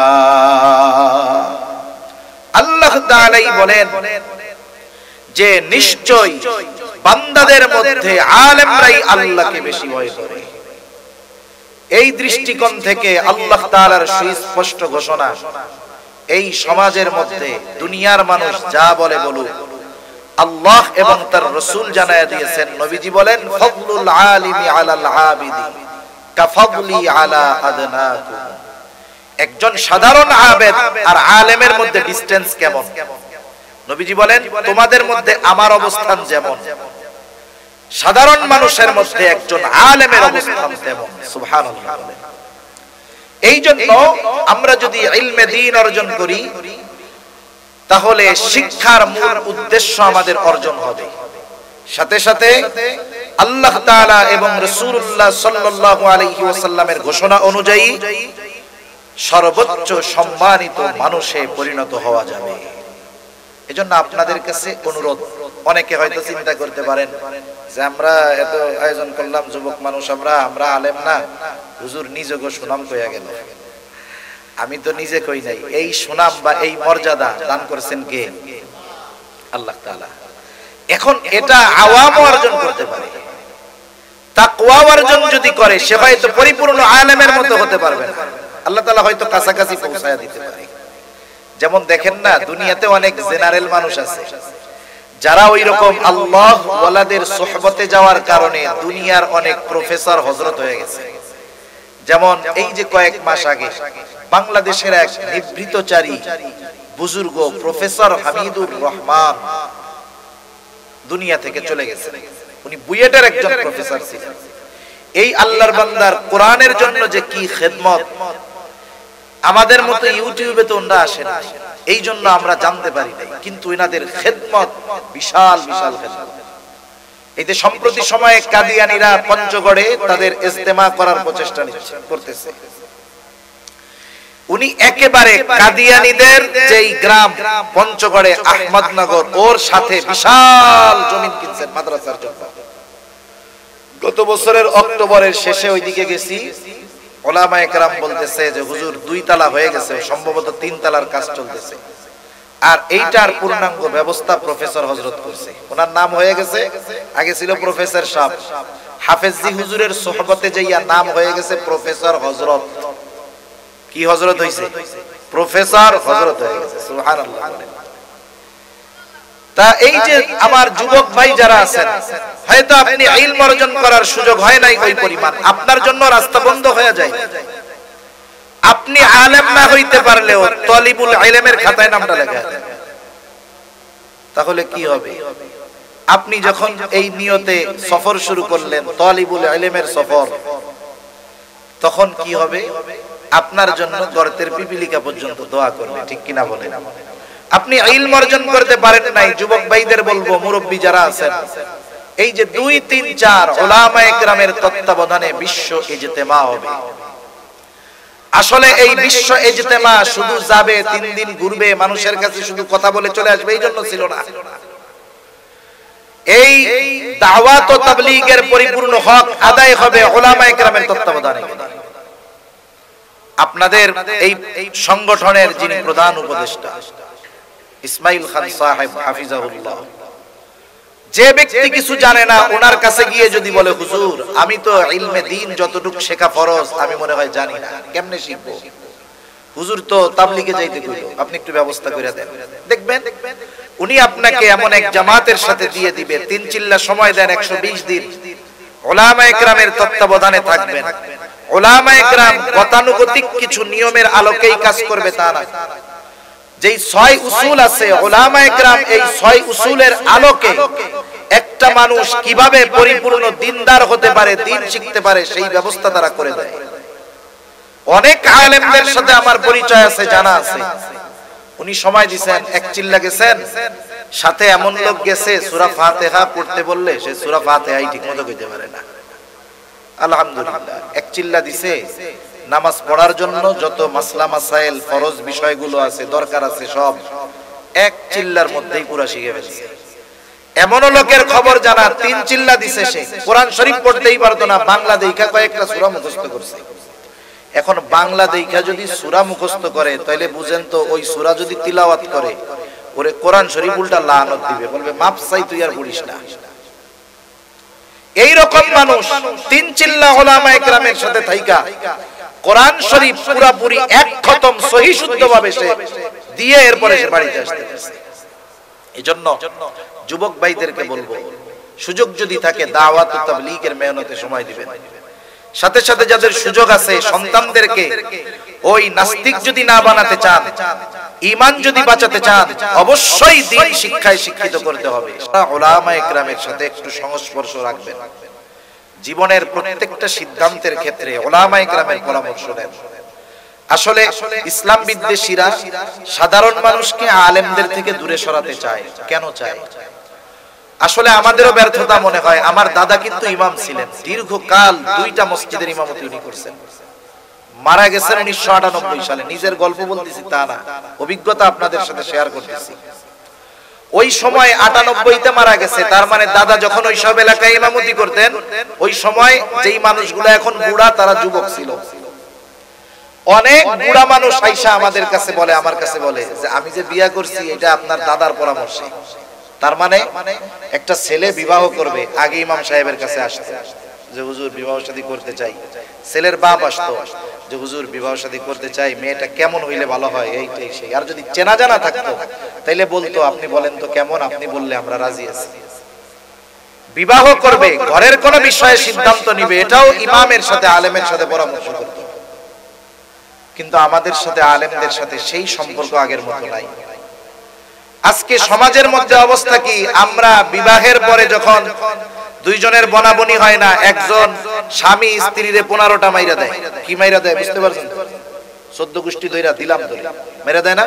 আল্লাহ তাআলাই বলেন যে নিশ্চয় বান্দাদের মধ্যে আলেমরাই আল্লাহকে বেশি ভয় করে। এই দৃষ্টিকোণ থেকে আল্লাহ তাআলার সুস্পষ্ট ঘোষণা, এই সমাজের মধ্যে দুনিয়ার মানুষ যা বলে বলুক, আল্লাহ এবং তার রাসূল জানায়া দিয়েছেন। নবীজি বলেন, ফাদলুল আলিমি আলাল আবিদি কাফাদলি আলা আদনাকুম। একজন সাধারণ আবেদ আর আলেমের মধ্যে ডিসটেন্স কেমন? নবীজি বলেন, তোমাদের মধ্যে আমার অবস্থান যেমন, সাধারণ মানুষের মধ্যে একজন আলেমের অবস্থান তেমন। সুবহানাল্লাহ। এই জন্য আমরা যদি ইলমে দ্বীন অর্জন করি, তাহলে শিক্ষার মূল উদ্দেশ্য আমাদের অর্জন হবে। সাথে সাথে আল্লাহ তাআলা এবং রাসূলুল্লাহ সাল্লাল্লাহু আলাইহি ওয়াসাল্লামের ঘোষণা অনুযায়ী সর্বোচ্চ সম্মানিত মানুষে পরিণত হওয়া যাবে। এজন্য আপনাদের কাছে অনুরোধ, অনেকে হয়তো চিন্তা করতে পারেন যে আমরা এত আয়োজন করলাম, যুবক মানুষ আমরা আলেম না, হুজুর নিজেকে সুনাম কইয়া গেল। আমি তো নিজে কই নাই, এই সুনাম বা এই মর্যাদা দান করেছেন কে? আল্লাহ তাআলা। এখন এটা আওয়াম অর্জন করতে পারে, তাকওয়া অর্জন যদি করে সে হয়তো পরিপূর্ণ আলেমের মতো হতে পারবে না, আল্লাহ তাআলা হয়তো কাছাকাছি পৌঁছায়া দিতে পারে। যেমন দেখেন না, দুনিয়াতে অনেক জেনারেল মানুষ আছে যারা ওই রকম আল্লাহ ওয়ালাদের সোহবতে যাওয়ার কারণে দুনিয়ার অনেক প্রফেসর হযরত হয়ে গেছে। যেমন এই যে কয়েক মাস আগে বাংলাদেশের এক নিভৃতচারী বুজুর্গ প্রফেসর হামিদুর রহমান দুনিয়া থেকে চলে গেছেন। উনি বুয়েটের একজন প্রফেসর ছিলেন। এই আল্লাহর বান্দার কোরআনের জন্য যে কি খেদমত, আমাদের মতো ইউটিউবে তো ওনারা আসে না, এই জন্য আমরা জানতে পারি নাই, কিন্তু এনাদের খেদমত বিশাল বিশাল খেদমত। এই যে সম্প্রতি সময়ে কাদিয়ানীরা পঞ্চগড়ে তাদের ইজতেমা করার প্রচেষ্টা করতেছে, উনি একেবারে কাদিয়ানীদের যেই গ্রাম পঞ্চগড়ে আহমদনগর, ওর সাথে বিশাল জমি কিনছেন মাদ্রাসার জন্য। গত বছরের অক্টোবরের শেষে ওইদিকে গেছি, ওলামায়ে কেরাম বলতেছে যে হুজুর 2 তালা হয়ে গেছে, সম্ভবত 3 তালার কাজ চলতেছে। আর এইটার পূর্ণাঙ্গ ব্যবস্থা প্রফেসর হযরত করছে, ওনার নাম হয়ে গেছে, আগে ছিল প্রফেসর সাহেব, হাফেজি হুজুরের সোহবতে যাইয়া নাম হয়ে গেছে প্রফেসর হযরত। কি হযরত হইছে? প্রফেসর হযরত হয়ে গেছে। সুবহানাল্লাহ। তা এই যে আমার যুবক ভাই যারা আছেন, হয়তো আপনি ইলম অর্জন করার সুযোগ হয় নাই ওই পরিমাণ, আপনার জন্য রাস্তা বন্ধ হয়ে যায়। আপনি আলেম না হইতে পারলেও তলিবুল ইলমের খাতায় নামটা লেখা, তাহলে কি হবে? আপনি যখন এই নিয়তে সফর শুরু করলেন, তলিবুল ইলমের সফর, তখন কি হবে? আপনার জন্য গর্তের পিপিলিকা পর্যন্ত দোয়া করবে, ঠিক কিনা বলেন? আপনি ইলম অর্জন করতে পারেন নাই, যুবক ভাইদের বলবো, মুরব্বী যারা আছেন, এই যে 2, 3, 4 উলামায়ে কেরামের তত্ত্বাবধানে বিশ্ব ইজতেমা হবে। আসলে এই বিশ্ব ইজতেমা শুধু যাবে, 3 দিন ঘুরবে, মানুষের কাছে শুধু কথা বলে চলে আসবে, এই জন্য ছিল না। এই দাওয়াত ও তাবলীগের পরিপূর্ণ হক আদায় হবে উলামায়ে কেরামের তত্ত্বাবধানে। আপনাদের এই সংগঠনের যিনি প্রধান উপদেষ্টা ইসমাইল খান সাহেব হাফিজাহুল্লাহ, যে ব্যক্তি কিছু জানে না ওনার কাছে গিয়ে যদি বলে হুজুর আমি তো ইলমে দ্বীন যতটুকু শেখা ফরজ আমি মনে হয় জানি না, কেমনে শিখবো? হুজুর তো তাবলীগে যাইতে কইলো, আপনি একটু ব্যবস্থা করে দেন। দেখবেন উনি আপনাকে এমন এক জামাতের সাথে দিয়ে দিবে, 3 চিল্লা সময় দেন, 120 দিন উলামায়ে কেরামের তত্ত্বাবধানে থাকবেন। উলামায়ে কেরাম গতানুগতিক কিছু নিয়মের আলোকেই কাজ করবে তা না। যেই 6 উসুল আছে, উলামায়ে কেরাম এই 6 উসুলের আলোকে একটা মানুষ কিভাবে পরিপূর্ণ দ্বীনদার হতে পারে, দ্বীন শিখতে পারে, সেই ব্যবস্থা তারা করে দেয়। অনেক আলেমদের সাথে আমার পরিচয় আছে, জানা আছে। উনি সময় দিবেন, 1 চিল্লা গেছেন, সাথে এমন লোক গেছে সূরা ফাতিহা পড়তে বললে সে সূরা ফাতিহাই ঠিকমতো কইতে পারে না। আলহামদুলিল্লাহ 1 চিল্লা দিছে, নামাজ পড়ার জন্য যত মাসলা মাসাইল ফরজ বিষয়গুলো আছে, দরকার আছে, সব 1 চিল্লার মধ্যেই পুরো শিখে ফেলছে। এমন লোকের খবর জানা, 3 চিল্লা দিছে, সে কোরআন শরীফ পড়তেই পারতো না, বাংলা দেখা কয়েকটা সূরা মুখস্থ করছে। এখন বাংলা দেখা যদি সূরা মুখস্থ করে, তাহলে বুঝেন তো ওই সূরা যদি তিলাওয়াত করে, ওরে কোরআন শরীফ উল্টা লানত দিবে, বলবে মাপ চাই, তুই আর পড়িস না। এই রকম মানুষ 3 চিল্লা উলামায়ে কেরামের সাথে থাইকা কোরআন শরীফ পুরোপুরি 1 খতম সহি শুদ্ধভাবে সে দিয়ে এরপরে সে বাড়িতে আসতে পারছে। এজন্য যুবক ভাইদেরকে বলবো, সুযোগ যদি থাকে দাওয়াত ও তাবলীগের মেহনতে সময় দিবেন। সাথে সাথে যাদের সুযোগ আছে সন্তানদেরকে ওই নাস্তিক যদি না বানাতে চান, ঈমান যদি বাঁচাতে চান, অবশ্যই দ্বীন শিক্ষায় শিক্ষিত করতে হবে। উলামায়ে কেরামের সাথে একটু সংস্পর্শ রাখবেন। জীবনের প্রত্যেকটা সিদ্ধান্তের ক্ষেত্রে উলামায়ে কেরামের পরামর্শ নেন। আসলে ইসলাম বিদ্বেষীরা সাধারণ মানুষকে আলেমদের থেকে দূরে সরাতে চায়। কেন চায়? আসলে আমাদেরও ব্যর্থতা মনে হয়। আমার দাদা কিন্তু ইমাম ছিলেন, দীর্ঘকাল 2টা মসজিদের ইমামতি উনি করছেন। মারা গেছেন 1998 সালে। নিজের গল্প বলতেছি তা না, অভিজ্ঞতা আপনাদের সাথে শেয়ার করতেছি। ওই সময় 98তে মারা গেছে। তার মানে দাদা যখন ওই সব এলাকায় ইমামতি করতেন, ওই সময় যেই মানুষগুলো এখন বুড়া তারা যুবক ছিল। অনেক বুড়া মানুষ আইসা আমাদের কাছে বলে, আমার কাছে বলে যে আমি যে বিয়ে করছি এটা আপনার দাদার পরামর্শে। তার মানে একটা ছেলে বিবাহ করবে, আগে ইমাম সাহেবের কাছে আসতো যে হুজুর বিবাহ শাদী করতে চাই। ছেলের বাপ আসতো যে হুজুর বিবাহ শাদী করতে চাই, মেয়েটা কেমন হইলে ভালো হয়, এইটাই সেই। আর যদি চেনা জানা থাকতো তাইলে বলতো আপনি বলেন তো কেমন, আপনি বললে আমরা রাজি আছি। বিবাহ করবে, ঘরের কোন বিষয়ে সিদ্ধান্ত নিবে, এটাও ইমামের সাথে আলেমের সাথে পরামর্শ করতো। কিন্তু আমাদের সাথে আলেমদের সাথে সেই সম্পর্ক আগের মতো নাই। আজকে সমাজের মধ্যে অবস্থা কি, আমরা বিবাহের পরে যখন দুইজনের বনাবনি হয় না, একজন স্বামী স্ত্রীরে 15টা মাইরা দেয়। কি মাইরা দেয় বুঝতে পারছেন? 14 গোষ্ঠী ধইরা দিলাম ধরে মাইরা দেয় না?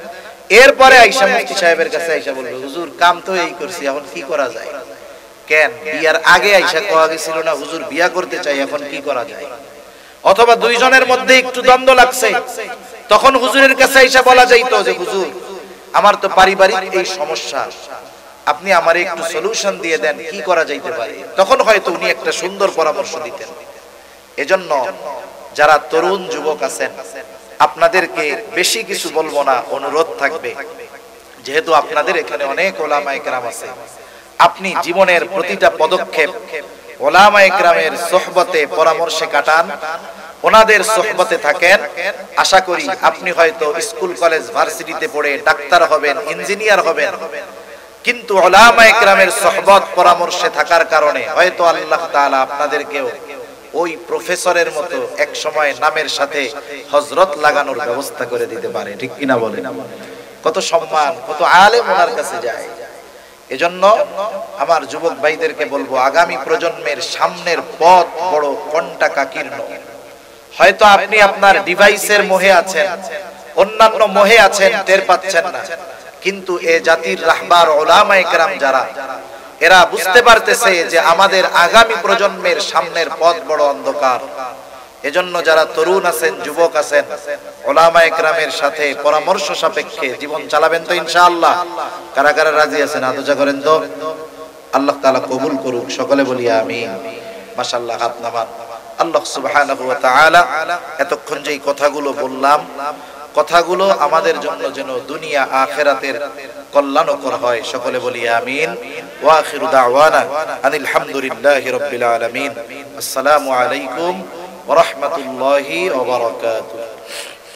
এরপরে আয়েশা মুফতি সাহেবের কাছে আয়েশা বলবে হুজুর কাম তো এই করছি, এখন কি করা যায়? কেন বিয়ার আগে আয়েশা কোয়া গেছিল না হুজুর বিয়া করতে চাই, এখন কি করা যায়? অথবা দুইজনের মধ্যে একটু দ্বন্দ্ব লাগছে, তখন হুজুরের কাছে আয়েশা বলা যাইতো যে হুজুর আমার তো পারিবারিক এই সমস্যা, আপনি আমারে একটু সলিউশন দিয়ে দেন, কি করা যাইতে পারে? তখন হয়তো উনি একটা সুন্দর পরামর্শ দিতেন। এজন্য যারা তরুণ যুবক আছেন, আপনাদেরকে বেশি কিছু বলবো না, অনুরোধ থাকবে যেহেতু আপনাদের এখানে অনেক ওলামায়ে কেরাম আছে, আপনি জীবনের প্রতিটা পদক্ষেপ ওলামায়ে কেরামের সোহবতে পরামর্শে কাটান, ওনাদের সোহবতে থাকেন। আশা করি আপনি হয়তো স্কুল কলেজ ভার্সিটিতে পড়ে ডাক্তার হবেন, ইঞ্জিনিয়ার হবেন, কিন্তু উলামায়ে কেরামের সোহবত পরামর্শে থাকার কারণে হয়তো আল্লাহ তাআলা আপনাদেরকেও ওই প্রফেসরের মতো এক সময় নামের সাথে হযরত লাগানোর ব্যবস্থা করে দিতে পারে। ঠিক কিনা বলেন? কত সম্মান, কত আলেম ওনার কাছে যায়। এজন্য আমার যুবক ভাইদেরকে বলবো, আগামী প্রজন্মের সামনের পথ বড় কণ্টাকাকীর্ণ। হয়তো আপনি আপনার ডিভাইসের মোহে আছেন, অন্যান্য মোহে আছেন, টের পাচ্ছেন না, কিন্তু এ জাতির রাহবার উলামায়ে কেরাম যারা, এরা বুঝতে পারতেছে যে আমাদের আগামী প্রজন্মের সামনের পথ বড় অন্ধকার। এজন্য যারা তরুণ আছেন, যুবক আছেন, উলামায়ে কেরামের সাথে পরামর্শ সাপেক্ষে জীবন চালাবেন তো ইনশাআল্লাহ? কারা কারা রাজি আছেন আদোজা করেন তো? আল্লাহ তাআলা কবুল করুক, সকলে বলি আমিন। মাশাআল্লাহ, হাত নামান। আল্লাহ সুবহানাহু ওয়া তাআলা এতক্ষণ যেই কথাগুলো বললাম, কথাগুলো আমাদের জন্য যেন দুনিয়া আখিরাতের কল্যাণকর হয়, সকলে বলি আমিন। ওয়া আখিরু দাওয়ানা আনিল হামদুলিল্লাহি রাব্বিল আলামিন। আসসালামু আলাইকুম ওয়া রাহমাতুল্লাহি ওয়া বারাকাতুহু।